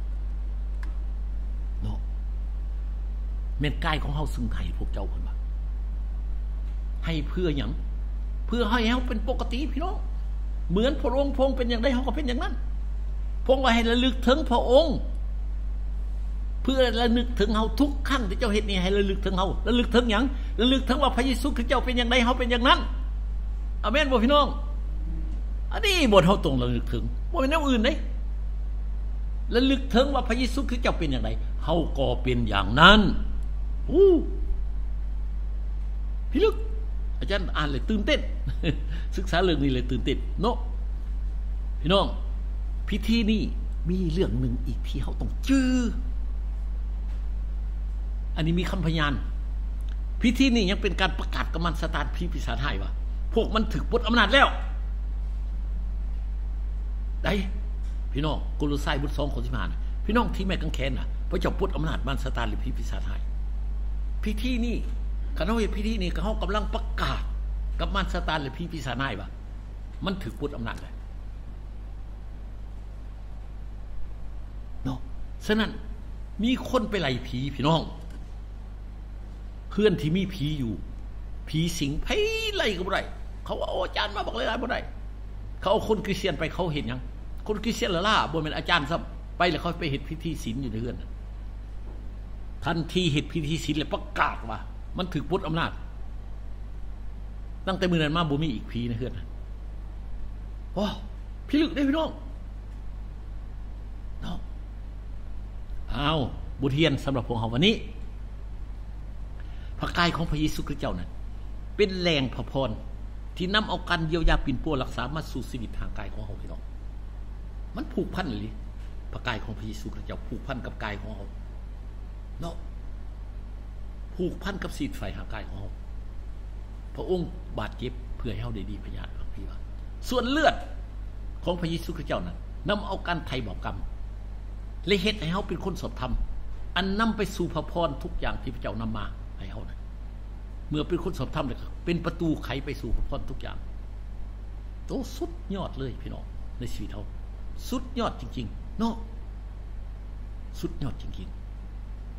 เนาะแม่นกายของเฮาซึ่งให้พวกเจ้าเพิ่นว่าให้เพื่อหยังเพื่อให้เฮาเป็นปกติพี่น้องเหมือนพระองค์พงเป็นอย่างใดเฮาก็เป็นอย่างนั้นพงว่าให้ระลึกถึงพระองค์เพื่อระลึกถึงเฮาทุกครั้งที่เจ้าเฮ็ดนี่ให้ระลึกถึงเฮาระลึกถึงหยังระลึกถึงว่าพระเยซูคริสต์เจ้าเป็นอย่างใดเฮาเป็นอย่างนั้นอาเมนบ่พี่น้องอันนี้บทเฮาต้องระลึกถึงบ่เป็นแนวอื่นเด้ระลึกถึงว่าพระเยซูคริสต์เจ้าเป็นอย่างไรเฮาก็เป็นอย่างนั้นอู้พี่ลึกอาจารย์อ่านเลยตื่นเต้นศึกษาเรื่องนี้เลยตื่นเต้นเนาะพี่น้องพิธีนี้มีเรื่องหนึ่งอีกที่เฮาต้องจื้ออันนี้มีคำพยานพิธีนี้ยังเป็นการประกาศกำมันสถานผีปีศาจหายว่าพวกมันถึกปลดอำนาจแล้วได้พี่น้องโกโลไซบทสองข้อสิบห้าพี่น้องที่แม่กังแขนน่ะพระเจ้าปลดอำนาจมารซาตานหรือผีปีศาจหายพิธีนี้คณะเฮ็ดพิธีนี้เขากำลังประกาศกับมารซาตานหรือผีปีศาจหายว่ามันถึกปลดอำนาจแล้วเนาะฉะนั้นมีคนไปไล่ผีพี่น้องเพื่อนที่มีผีอยู่ผีสิงไผไล่ก็บ่ได้เขาเอาอาจารย์มาบอกเลยบ่ได้เขาเอาคนคริสเตียนไปเขาเห็นยังคนคริสเตียนละล่าบ่แม่นอาจารย์ซ้ำไปแล้วเขาไปเฮ็ดพิธีศีลอยู่ในเรือนทันทีเฮ็ดพิธีศีลแล้วประกาศว่ามันถูกปลดอำนาจตั้งแต่มื้อนั้นมาบ่มีอีกผีในเรือนโอ้พี่ลึกได้พี่น้องเนาะอ้าวบทเรียนสำหรับพวกเฮาวันนี้พระกายของพระเยซูคริสต์เจ้านั้นเป็นแรงพระพรที่นำเอาการเยียวยาปิ่นปัวรักษามาสู่ชีวิตทางกายของเฮาพี่น้องมันผูกพันเลยพระกายของพระเยซูคริสต์เจ้าผูกพันกับกายของเฮาเนาะผูกพันกับศีลไฟทางกายของเฮาพระองค์บาดเจ็บเพื่อให้เฮาได้ดีพญาพี่ว่าส่วนเลือดของพระเยซูคริสต์เจ้านั้นนำเอาการไถ่บาปกรรมและเฮ็ดให้เฮาเป็นคนสดธรรมอันนำไปสู่พระพรทุกอย่างที่พระเจ้านำมาให้เฮานั้นเมื่อเป็นคนสดธรรมเลยเป็นประตูไขไปสู่พระพรทุกอย่างโตสุดยอดเลยพี่น้องในชีวิตเฮาสุดยอดจริงๆเนาะสุดยอดจริงๆ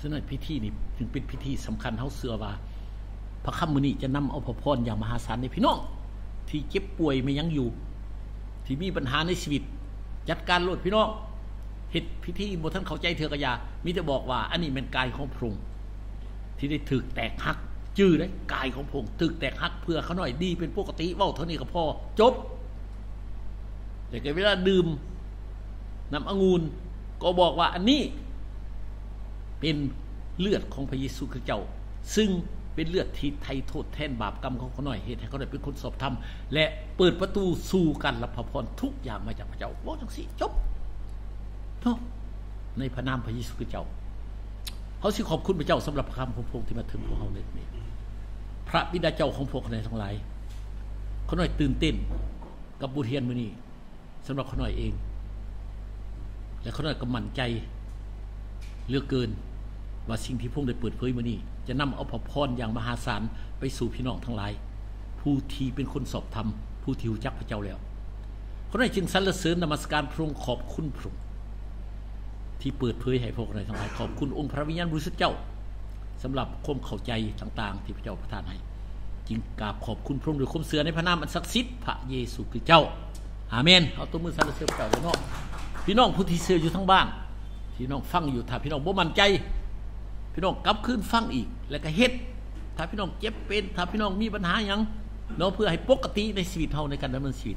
ฉะนั้นพิธีนี้จึงเป็นพิธีสำคัญเฮาเชื่อว่าพระค่ำมื้อนี้จะนำเอาพระพรอย่างมหาศาลในพี่น้องที่เจ็บป่วยไม่ยังอยู่ที่มีปัญหาในชีวิตจัดการโลดพี่น้องเฮ็ดพิธีบ่ทันเข้าใจเถือกะยามีแต่บอกว่าอันนี้เป็นกายของพระองค์ที่ได้ถูกแตกหักจื้อได้กายของพระองค์ถูกแตกหักเพื่อเขาหน่อยดีเป็นปกติเว้าเท่านี้ก็พอจบแต่เวลาดื่มน้ำองุ่นก็บอกว่าอันนี้เป็นเลือดของพระเยซูคริสต์เจ้าซึ่งเป็นเลือดที่ไถ่โทษแทนบาปกรรมของเขาหน่อยเหตุให้เขาได้เป็นคนสอบธรรมและเปิดประตูสู่การรับพระพรทุกอย่างมาจากพระเจ้าบอกจังสิจบเนาะในพระนามพระเยซูคริสต์เจ้าเขาสิขอบคุณพระเจ้าสำหรับคำของพระองค์ที่มาถึงพวกเขาในนี้พระบิดาเจ้าของพวกเขาในทั้งหลายเขาหน่อยตื่นเต้นกับบุญเฮียนมื้อนี้สำหรับเขาหน่อยเองและเขาหน่อยก็มั่นใจเหลือเกินว่าสิ่งที่พระองค์ได้เปิดเผยมื้อนี้จะนำเอาพระพรอย่างมหาศาลไปสู่พี่น้องทั้งหลายผู้ที่เป็นคนสอบธรรมผู้ที่รู้จักพระเจ้าแล้วเขาหน่อยจึงสรรเสริญนมัสการพระองค์ขอบคุณพระองค์ที่เปิดเผยให้พวกเราทั้งหลายขอบคุณองค์พระวิญญาณบริสุทธิ์เจ้าสำหรับความเข้าใจต่างๆที่พระเจ้าประทานให้จึงกราบขอบคุณพระองค์ด้วยความเชื่อในพระนามอันศักดิ์สิทธิ์พระเยซูคริสต์เจ้าอาเมนเอาตัวมือสรรเสริญพระเจ้าเลยเนาะพี่น้องผู้ที่เชื่ออยู่ทั้งบ้านพี่น้องฟังอยู่ถ้าพี่น้องบ่มั่นใจพี่น้องกลับคืนฟังอีกแล้วก็เฮ็ดถ้าพี่น้องเจ็บเป็นถ้าพี่น้องมีปัญหาหยังเนาะเพื่อให้ปกติในชีวิตเฮาในการดำเนินชีวิต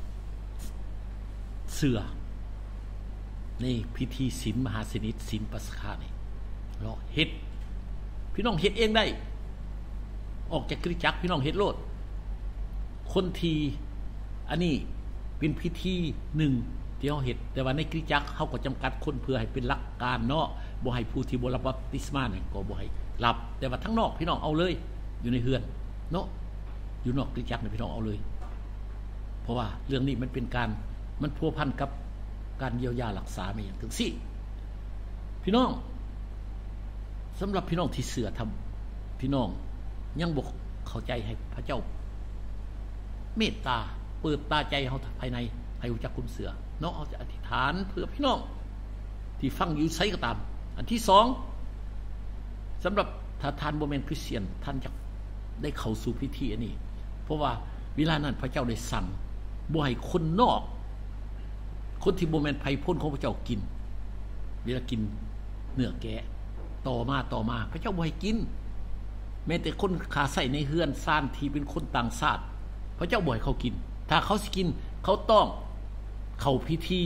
เชื่อในพิธีศีลมหาสนิทศีลปัสคานี่เนาะเฮ็ดพี่น้องเฮ็ดเองได้ออกจากคริสตจักรพี่น้องเฮ็ดโลดคนที่อันนี้เป็นพิธีหนึ่งที่เฮาเฮ็ดแต่ว่าในคริสตจักรเฮาก็จำกัดคนเพื่อให้เป็นหลักการเนาะบ่ให้ผู้ที่บ่รับบัพติศมาเนี่ยก็บ่ให้รับแต่ว่าทั้งนอกพี่น้องเอาเลยอยู่ในเฮือนเนาะอยู่นอกคริสตจักรเนี่ยพี่น้องเอาเลยเพราะว่าเรื่องนี้มันเป็นการมันพัวพันกับการเยียวยารักษาไม่อย่างถึงสิพี่น้องสำหรับพี่น้องที่เสือทำพี่น้องยังบ่เข้าใจให้พระเจ้าเมตตาเปิดตาใจเฮาภายในให้รู้จักคุณเสือเนาะเอาจะอธิษฐานเพื่อพี่น้องที่ฟังอยู่ไสก็ตามอันที่สองสำหรับถ้าท่านบ่แม่นคริสเตียนท่านจะได้เข้าสู่พิธีอันนี้เพราะว่าเวลานั้นพระเจ้าได้สั่งบ่ให้คนนอกคนที่บ่แม่นไผพ้นของพระเจ้ากินเวลากินเนื้อแกะต่อมาต่อมาพระเจ้าบ่ให้กินแม้แต่คนขาใส่ในเฮือนซ่านที่เป็นคนต่างชาติพระเจ้าบ่ให้เขากินถ้าเขาสิกินเขาต้องเข้าพิธี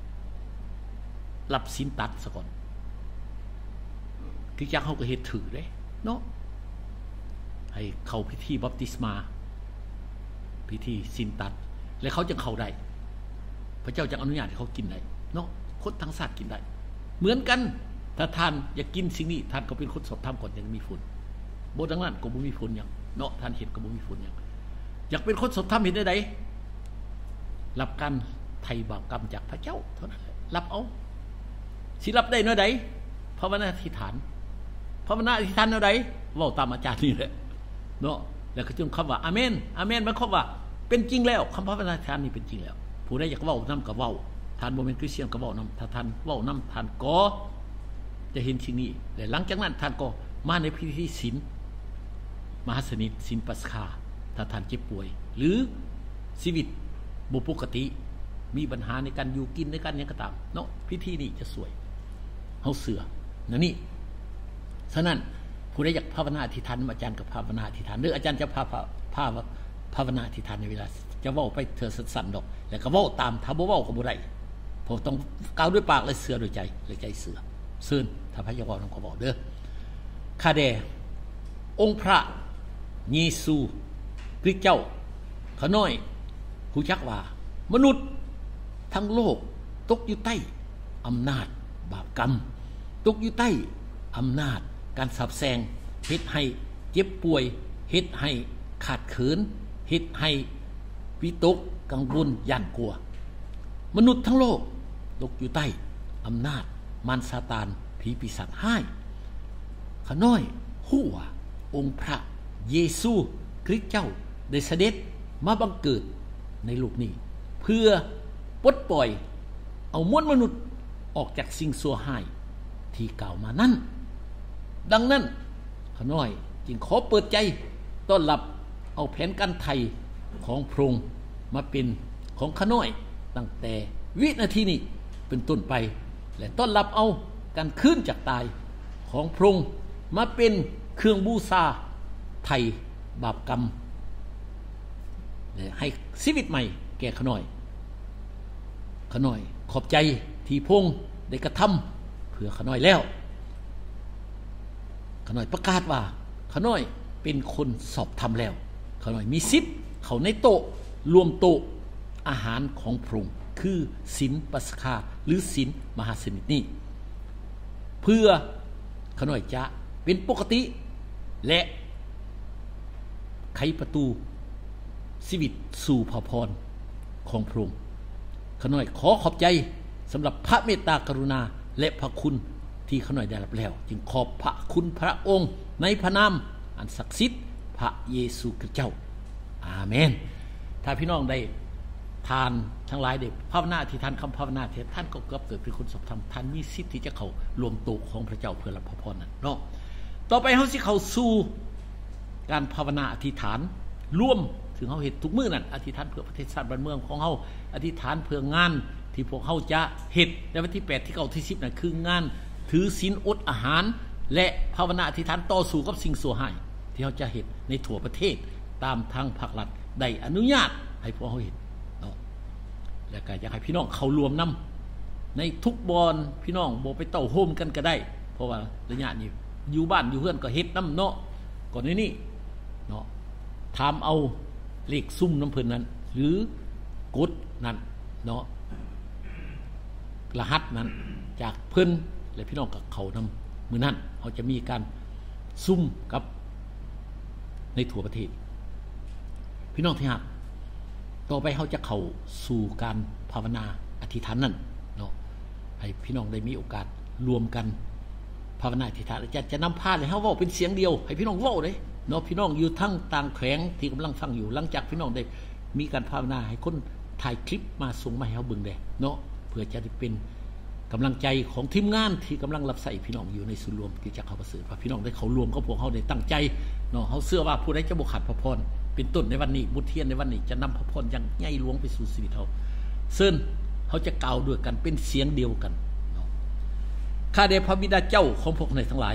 รับศีลตัดซะก่อนที่จักเขาก็เฮ็ดถือเด้เนาะให้เข้าพิธีบัพติศมาพิธีศีลตัดแล้วเขาจะเข้าได้พระเจ้าจะอนุญาตให้เขากินได้เนาะคนทั้งชาติกินได้เหมือนกันถ้าท่านอยากกินสิ่งนี้ท่านก็เป็นคนสอบธรรมก่อนยังมีฝุ่นบ่ดังนั้นก็บ่มีฝุ่นหยังเนาะท่านเฮ็ดก็บ่มีฝุ่นหยังอยากเป็นคนสอบธรรมเฮ็ดได้ใดรับการไถ่บาปกรรมจากพระเจ้าเท่านั้นแหละรับเอาสิรับได้เนาะใดภาวนาอธิษฐานภาวนาอธิษฐานเนาะใดเว้าตามอาจารย์นี่แหละเนาะแล้วก็จึงคำว่าอาเมนอาเมนมันคำว่าเป็นจริงแล้วคำภาวนาอธิษฐานนี่เป็นจริงแล้วผู้ใดอยากเว้านำก็เว้าท่านบ่แม่นคริสเตียนก็เว้านำถ้าท่านเว้านำท่านก็จะเห็นสิ่งนี้และหลังจากนั้นท่านก็มาในพิธีศีลมหาสนิทศีลปัสคาถ้าท่านเจ็บป่วยหรือชีวิตบ่ปกติมีปัญหาในการอยู่กินในการหยังก็ตามเนาะพิธีนี้จะสวยเฮาเสือนั่นนี่ฉะนั้นผู้ใดอยากภาวนาอธิษฐานอาจารย์ก็ภาวนาอธิษฐานหรืออาจารย์จะพาพาพาภาวนาอธิษฐานในเวลาจะเว้าไปเถอะสั้นๆดอกแล้วก็เว้าตามถ้าบ่เว้าก็บ่ได้เพราะต้องกล่าวด้วยปากและเสือด้วยใจและใจเสือเชิญถ้าพระเจ้าเว้านำก็เว้าเด้อข้าแด่องค์พระเยซูคริสต์เจ้าข้าน้อยผู้จักว่ามนุษย์ทั้งโลกตกอยู่ใต้อำนาจบาปกรรมตกอยู่ใต้อำนาจการสับแซงเฮ็ดให้เจ็บป่วยเฮ็ดให้ขาดเขินเฮ็ดให้วิตกกังวลย่านกลัวมนุษย์ทั้งโลกตกอยู่ใต้อำนาจมารซาตานผีปีศาจร้ายข้าน้อยฮู้ว่าองค์พระเยซูคริสต์เจ้าได้เสด็จมาบังเกิดในโลกนี้เพื่อปลดปล่อยเอามวลมนุษย์ออกจากสิ่งชั่วร้ายที่กล่าวมานั้นดังนั้นข้าน้อยจึงขอเปิดใจต้อนรับเอาแผนการไทยของพระองค์มาเป็นของข้าน้อยตั้งแต่วินาทีนี้เป็นต้นไปและต้อนรับเอาการขึ้นจากตายของพระองค์มาเป็นเครื่องบูชาไทยบาปกรรมและให้ชีวิตใหม่แก่ข้าน้อยข้าน้อยขอบใจที่พระองค์ได้กระทำเพื่อข้าน้อยแล้วข้าน้อยประกาศว่าข้าน้อยเป็นคนสอบธรรมแล้วข้าน้อยมีสิทธิ์เข้าในโต๊ะรวมโต๊ะอาหารของพระองค์คือศีลปัสคาหรือศีลมหาสนิทนี้เพื่อข้าน้อยจะเป็นปกติและไขประตูชีวิตสู่พระพรของพระองค์ข้าน้อยขอขอบใจสำหรับพระเมตตากรุณาและพระคุณที่ข้าน้อยได้รับแล้วจึงขอบพระคุณพระองค์ในพระนามอันศักดิ์สิทธิ์พระเยซูคริสต์เจ้าอาเมนถ้าพี่น้องได้ทานทั้งหลายได้ภาวนาที่ท่านคำภาวนาที่ท่านก็เกือบเกิดเป็นคนสอบธรรมท่านมีสิทธิ์ที่จะเข้ารวมโต๊ะของพระเจ้าเพื่อรับพระพรนั้นเนาะต่อไปเฮาสิเข้าสู่การภาวนาอธิษฐานร่วมถึงเฮาเฮ็ดทุกมื้อนั่นอธิษฐานเพื่อประเทศชาติบ้านเมืองของเฮาอธิษฐานเพื่องานที่พวกเฮาจะเฮ็ดในวันที่แปดที่เก้าที่สิบนั่นคืองานถือศีลอดอาหารและภาวนาอธิษฐานต่อสู้กับสิ่งชั่วร้ายที่เฮาจะเฮ็ดในทั่วประเทศตามทางภาครัฐได้อนุญาตให้พวกเฮาเฮ็ดเนาะแล้วก็อยากให้พี่น้องเข้ารวมนำในทุกบอนพี่น้องบ่ไปเต้าโฮมกันก็ได้เพราะว่าระยะนี้อยู่บ้านอยู่เฮือนก็เฮ็ดนำเนาะก่อนนี้เนาะถามเอาเลขซุ่มน้ำเพิ่นนั้นหรือกดนั้นเนาะรหัสนั้นจากเพิ่นและพี่น้องกับเขานำมื้อนั้นเขาจะมีการซุ่มกับในทั่วประเทศพี่น้องที่ฮักต่อไปเขาจะเข้าสู่การภาวนาอธิษฐานนั้นเนาะให้พี่น้องได้มีโอกาสรวมกันภาวนาอธิษฐานอาจารย์จะนำพาให้เฮาเว้าเป็นเสียงเดียวให้พี่น้องเว้าเลยเนาะพี่น้องอยู่ทั้งต่างแขวงที่กำลังฟังอยู่หลังจากพี่น้องได้มีการภาวนาให้คนถ่ายคลิปมาส่งมาให้เฮาเบิ่งได้เนาะเพื่อจะได้เป็นกำลังใจของทีมงานที่กำลังรับใส่พี่น้องอยู่ในศูนย์รวมกิจจักรเขาประเสริฐว่าพี่น้องได้เขารวมกับพวกเขาได้ตั้งใจเนาะเขาเชื่อว่าผู้ใดจะบ่ขาดพระพรเป็นต้นในวันนี้บุญเทียนในวันนี้จะนำพระพรอย่างใหญ่หลวงไปสู่ชีวิตเขาเซิ่นเขาจะกล่าวด้วยกันเป็นเสียงเดียวกันข้าแต่พระบิดาเจ้าของพวกนายทั้งหลาย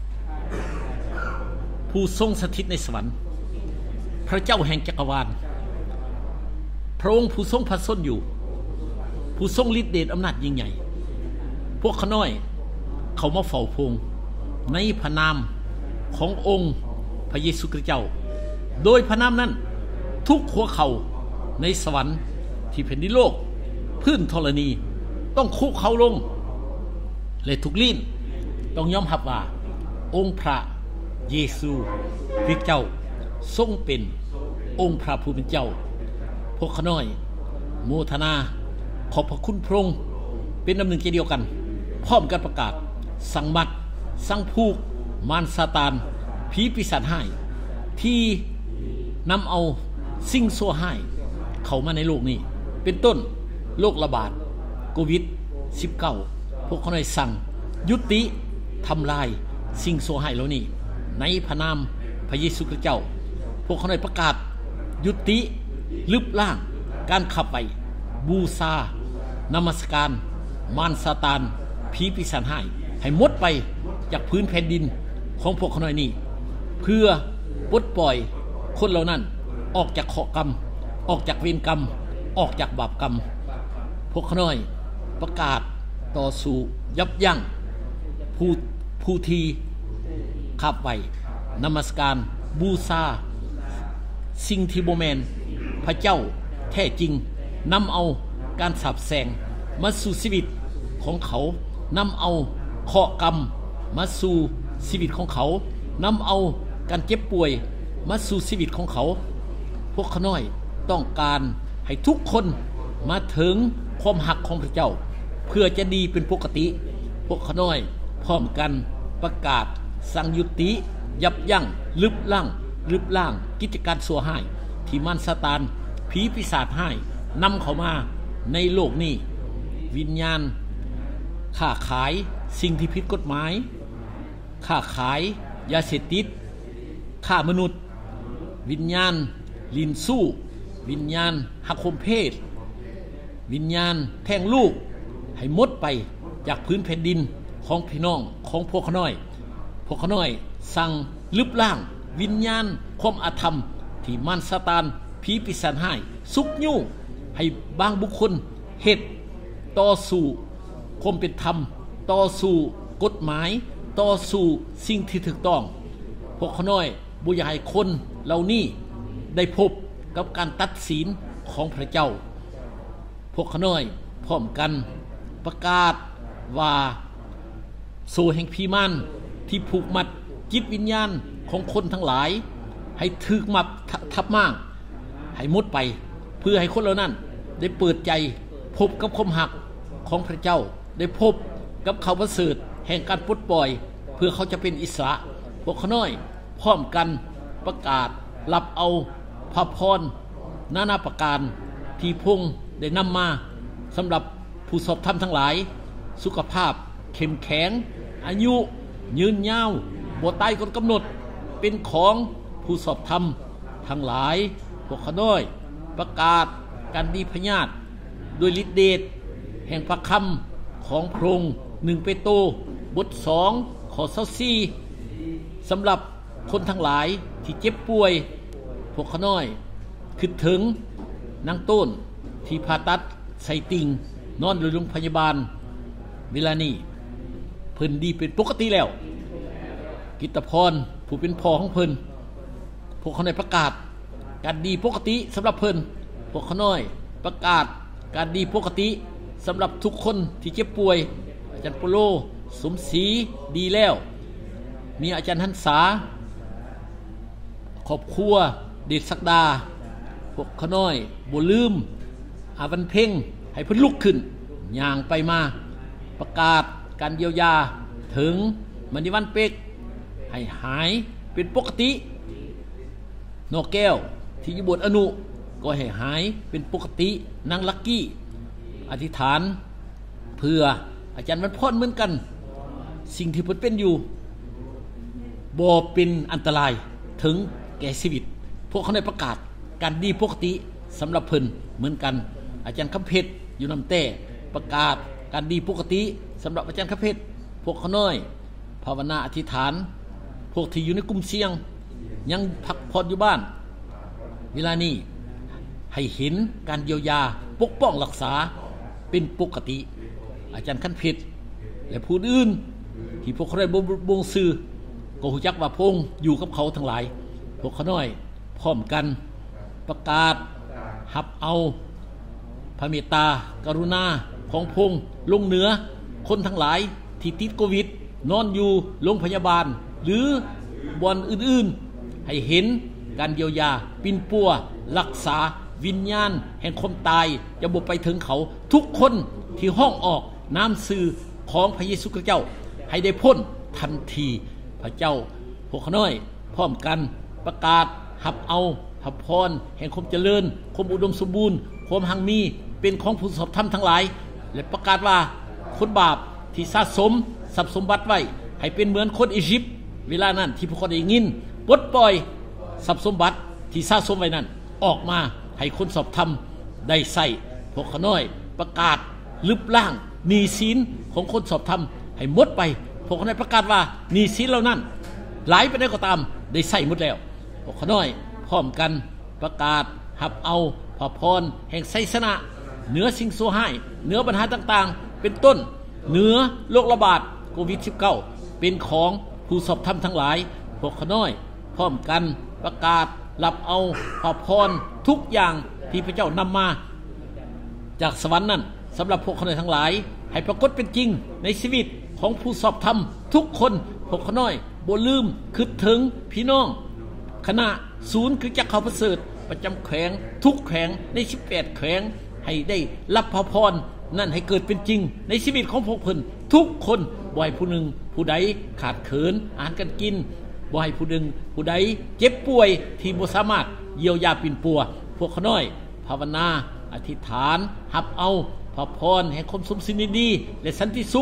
ผู้ทรงสถิตในสวรรค์พระเจ้าแห่งจักรวาลพระองค์ผู้ทรงพระชนอยู่ผู้ทรงฤทธิ์เดชอำนาจยิ่งใหญ่พวกข้าน้อยเขามาเฝ้าพระองค์ในพระนามขององค์พระเยซูคริสต์เจ้าโดยพระนามนั้นทุกหัวเข่าในสวรรค์ที่แผ่นดินโลกพื้นธรณีต้องคุกเข่าลงและทุกลิ้นต้องยอมรับว่าองค์พระเยซูคริสต์เจ้าทรงเป็นองค์พระผู้เป็นเจ้าพวกข้าน้อยโมทนาขอบพระคุณพระองค์เป็นน้ำหนึ่งใจเดียวกันพร้อมกันประกาศสั่งมัดสั่งผูกมารซาตานผีปีศาจห้ายที่นำเอาสิ่งชั่วห้ายเข้ามาในโลกนี้เป็นต้นโรคระบาดโควิด สิบเก้า พวกเขาได้สั่งยุติทำลายสิ่งชั่วห้ายเหล่านี้ในพระนามพระเยซูคริสต์เจ้าพวกเขาได้ประกาศยุติลึบล่างการขับไปบูชานมัสการมารซาตานผีปีศาจห้ายให้หมดไปจากพื้นแผ่นดินของพวกเขาหน่อยนี้เพื่อปลดปล่อยคนเหล่านั้นออกจากเคราะห์กรรมออกจากเวรกรรมออกจากบาปกรรมพวกเขาหน่อยประกาศต่อสู้ยับยั้งผู้ผู้ที่ขับไปนมัสการบูชาสิ่งที่บ่แม่นพระเจ้าแท้จริงนำเอาการสาปแช่งมาสู่ชีวิตของเขานำเอาเคราะห์กรรมมาสู่ชีวิตของเขานำเอาการเจ็บป่วยมาสู่ชีวิตของเขาพวกข้าน้อยต้องการให้ทุกคนมาถึงความหักของพระเจ้าเพื่อจะดีเป็นปกติพวกข้าน้อยพร้อมกันประกาศสั่งยุติยับยั้งลึบล่างลึบล่างกิจการชั่วห้ายที่มารซาตานผีปีศาจห้ายนำเข้ามาในโลกนี้วิญญาณค้าขายสิ่งที่ผิดกฎหมายค้าขายยาเสพติดฆ่ามนุษย์วิญญาณลินสู้วิญญาณหักคมเพศวิญญาณแท่งลูกให้หมดไปจากพื้นแผ่นดินของพี่น้องของพวกเขาน้อยพวกเขาน้อยสั่งลึบล่างวิญญาณความอาธรรมที่มารซาตานผีปีศาจร้ายสุกยู่ให้บางบุคคลเฮ็ดต่อสู้ความเป็นธรรมต่อสู้กฎหมายต่อสู้สิ่งที่ถูกต้องพวกเขาน้อยบ่อยากให้คนเหล่านี้ได้พบกับการตัดสินของพระเจ้าพวกเขาน้อยพร้อมกันประกาศว่าโซ่แห่งผีมารที่ผูกมัดจิตวิญญาณของคนทั้งหลายให้ถึกมับทับม่างให้หมดไปเพื่อให้คนเหล่านั้นได้เปิดใจพบกับความหักของพระเจ้าได้พบกับข่าวประเสริฐแห่งการปลดปล่อยเพื่อเขาจะเป็นอิสระพวกเขาน้อยพร้อมกันประกาศรับเอาพระพรนานาประการที่พงได้นำมาสำหรับผู้สอบธรรมทั้งหลายสุขภาพเข้มแข็งอายุยืนยาวบ่ตายก่อนกำหนดเป็นของผู้สอบธรรมทั้งหลายพวกเขาน้อยประกาศการดีพญาตด้วยฤทธิเดชแห่งพระคำของพระองค์หนึ่งเปโตรบทสองข้อยี่สิบสี่สำหรับคนทั้งหลายที่เจ็บป่วยพวกเขาน้อยคิดถึงนางต้นที่ผ่าตัดใส่ติ่งนอนอยู่โรงพยาบาลเวลานี้เพิ่นดีเป็นปกติแล้วกิตตพรผู้เป็นพ่อของเพิ่นพวกเขาน้อยประกาศการดีปกติสำหรับเพิ่นพวกเขาน้อยประกาศการดีปกติสำหรับทุกคนที่เจ็บป่วยอาจารย์โปโลสมศรีดีแล้วมีอาจารย์หันษาครอบครัวเดชศักดาพวกเขาน้อยบ่ลืมอาวันเพ่งให้เพิ่นลุกขึ้นย่างไปมาประกาศการเยียวยาถึงมณีวันเป็กให้หายเป็นปกตินกแก้วที่อยู่บนอนุก็ให้หายเป็นปกตินางลักกี้อธิษฐานเพื่ออาจารย์วันพรเหมือนกันสิ่งที่เพิ่นเป็นอยู่บ่เป็นอันตรายถึงแก่ชีวิตพวกเขาได้ประกาศการดีปกติสำหรับเพิ่นเหมือนกันอาจารย์คำเพชรอยู่นำแต่ประกาศการดีปกติสำหรับอาจารย์คำเพชรพวกเขาน้อยภาวนาอธิษฐานพวกที่อยู่ในกลุ่มเสี่ยงยังพักผ่อนอยู่บ้านเวลานี้ให้เห็นการเยียวยาปกป้องรักษาเป็นปกติอาจารย์คันเพชรและผู้อื่นที่พวกเขาได้บงซื่อก็รู้จักว่าพงอยู่กับเขาทั้งหลายพวกเขาน้อยพร้อมกันประกาศหับเอาพระเมตตากรุณาของพงลงเหนือคนทั้งหลายที่ติดโควิดนอนอยู่โรงพยาบาลหรือบ่อนอื่นๆให้เห็นการเยียวยาปินปัวรักษาวิญญาณแห่งความตายจะบุกไปถึงเขาทุกคนที่ห้องออกน้ำสื่อของพระเยซูคริสต์เจ้าให้ได้พ้นทันทีพระเจ้าพวกเขาน้อยพร้อมกันประกาศหับเอาหับพรแห่งความเจริญความอุดมสมบูรณ์ความหังมีเป็นของผู้สอบธรรมทั้งหลายและประกาศว่าคนบาปที่สะสมทรัพย์สมบัติไว้ให้เป็นเหมือนคนอียิปต์เวลานั้นที่พวกเขาได้ยินปลดปล่อยทรัพย์สมบัติที่สะสมไว้นั้นออกมาให้คนสอบธรรมได้ใส่พวกเขาน้อยประกาศลึบล่างหนี้สินของคนสอบธรรมให้หมดไปพวกเขาน้อยประกาศว่าหนี้สินเหล่านั้นหลายไปได้ก็ตามได้ใส่หมดแล้วพวกเขาน้อยพร้อมกันประกาศหับเอาพระพรแห่งไสสนะเหนือสิ่งชั่วร้ายเหนือปัญหาต่างๆเป็นต้นเหนือโรคระบาดโควิด สิบเก้า เป็นของผู้สอบธรรมทั้งหลายพวกเขาน้อยพร้อมกันประกาศรับเอาพระพรทุกอย่างที่พระเจ้านำมาจากสวรรค์นั้นสำหรับพวกเขาน้อยทั้งหลายให้ปรากฏเป็นจริงในชีวิตของผู้สอบธรรมทุกคนพวกเขาน้อยบ่ลืมคิดถึงพี่น้องคณะศูนย์คือจักรเขาประเสริฐประจำแขวงทุกแขวงในสิบแปดแขวงให้ได้รับพระพรนั่นให้เกิดเป็นจริงในชีวิตของพวกเพิ่นทุกคนบ่ให้ผู้หนึ่งผู้ใดขาดเขินอาหารการกินบ่ให้ผู้หนึ่งผู้ใดเจ็บป่วยที่บ่สามารถเยียวยาปิ่นปัวพวกเขาน้อยภาวนาอธิษฐานหับเอาพระพรแห่งความสมสินดีและสันติสุข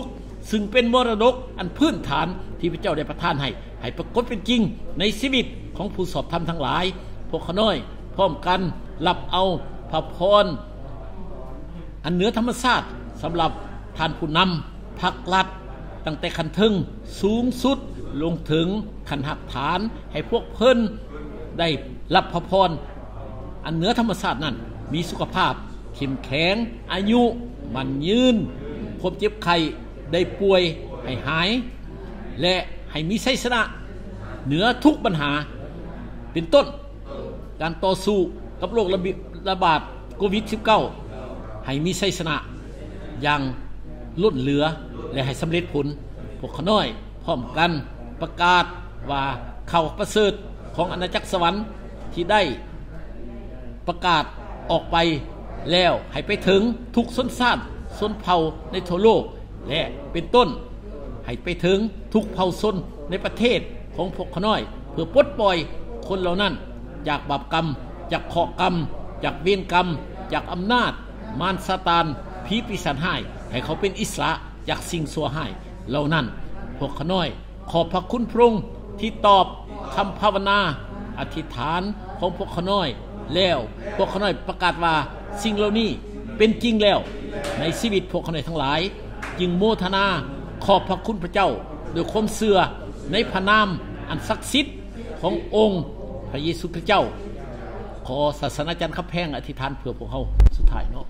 ซึ่งเป็นมรดกอันพื้นฐานที่พระเจ้าได้ประทานให้ให้ปรากฏเป็นจริงในชีวิตของผู้สอบธรรมทั้งหลายพวกข้าน้อยพร้อมกันรับเอาพระพรอันเหนือธรรมชาติสำหรับท่านผู้นำภาครัฐตั้งแต่ขั้นถึงสูงสุดลงถึงขั้นหักฐานให้พวกเพิ่นได้รับพระพรอันเหนือธรรมชาตินั้นมีสุขภาพเข้มแข็งอายุมันยืนพบเจ็บไข้ได้ป่วยให้หายและให้มีชัยชนะเหนือทุกปัญหาเป็นต้นการต่อสู้กับโรคระบาดโควิด สิบเก้า ให้มีชัยชนะอย่างล้นเหลือและให้สำเร็จผลพวกข้าน้อยพร้อมกันประกาศว่าข่าวประเสริฐของอาณาจักรสวรรค์ที่ได้ประกาศออกไปแล้วให้ไปถึงทุกชนชาติชนเผ่าในทั่วโลกและเป็นต้นให้ไปถึงทุกเผ่าชนในประเทศของพวกข้าน้อยเพื่อปลดปล่อยคนเหล่านั้นจากบาปกรรมจากเคราะห์กรรมจากเวรกรรมจากอำนาจมารซาตานผีปีศาจร้ายให้เขาเป็นอิสระจากสิ่งชั่วร้ายเหล่านั้นพวกข้าน้อยขอบพระคุณพระองค์ที่ตอบคำภาวนาอธิษฐานของพวกข้าน้อยแล้วพวกข้าน้อยประกาศว่าสิ่งเหล่านี้เป็นจริงแล้วในชีวิตพวกข้าน้อยทั้งหลายจึงโมทนาขอบพระคุณพระเจ้าโดยความเชื่อในพระนามอันศักดิ์สิทธิ์ขององค์พระเยซูคริสต์เจ้าขอศาสนาจารย์ขับแพงอธิษฐานเพื่อพวกเขาสุดท้ายเนาะ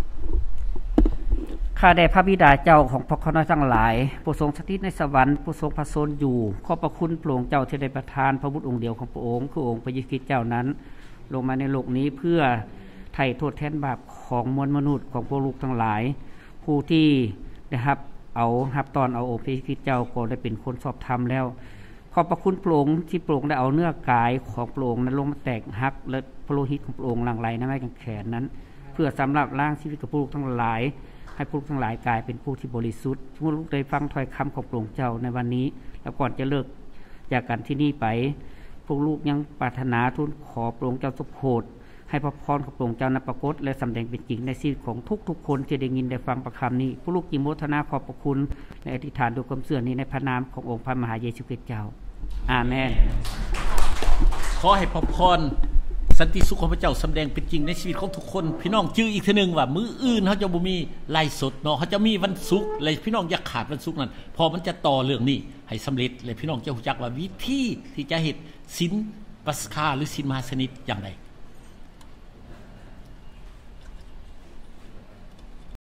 ข้าแต่พระบิดาเจ้าของพวกข้าน้อยทั้งหลายผู้ทรงสถิตในสวรรค์ผู้ทรงพระชนอยู่ขอบพระคุณพระองค์เจ้าที่ได้ประทานพระบุตรองค์เดียวของพระองค์คือองค์พระเยซูคริสต์เจ้านั้นลงมาในโลกนี้เพื่อไถ่โทษแทนบาปของมวลมนุษย์ของพวกลูกทั้งหลายผู้ที่ได้รับเอารับตอนเอาองค์พระเยซูคริสต์เจ้าก็ได้เป็นคนสอบธรรมแล้วขอบพระคุณพระองค์ที่พระองค์ได้เอาเนื้อกายของพระองค์นั้นลงมาแตกหักและพระโลหิตของพระองค์หลั่งไหลในไม้กางเขนนั้นเพื่อสำหรับล้างชีวิตของพวกลูกทั้งหลายให้พวกลูกทั้งหลายกลายเป็นผู้ที่บริสุทธิ์พวกลูกได้ฟังถ้อยคำของพระองค์เจ้าในวันนี้แล้วก่อนจะเลิกจากกันที่นี่ไปพวกลูกยังปรารถนาทูลขอพระองค์เจ้าทรงโปรดให้พระพรของพระองค์เจ้านั้นปรากฏและสำแดงเป็นจริงในชีวิตของทุกๆคนที่ได้ยินได้ฟังประคำนี้พวกลูกยินโมทนาขอบพระคุณและอธิษฐานด้วยความเชื่อนี้ในพระนามขององค์พระมหาเยซูคริสต์เจ้าอาเมนขอให้พระพรสันติสุขของพระเจ้าสำแดงเป็นจริงในชีวิตของทุกคนพี่น้องจื้ออีกทีนึงว่ามื้ออื่นเขาจะบ่มีไลฟ์สดเนาะเขาจะมีวันศุกร์เลยพี่น้องอย่าขาดวันศุกร์นั้นพอมันจะต่อเรื่องนี้ให้สำเร็จเลยพี่น้องจะรู้จักว่าวิธีที่จะเฮ็ดศีลปัสคาหรือศีลมหาสนิทอย่างไร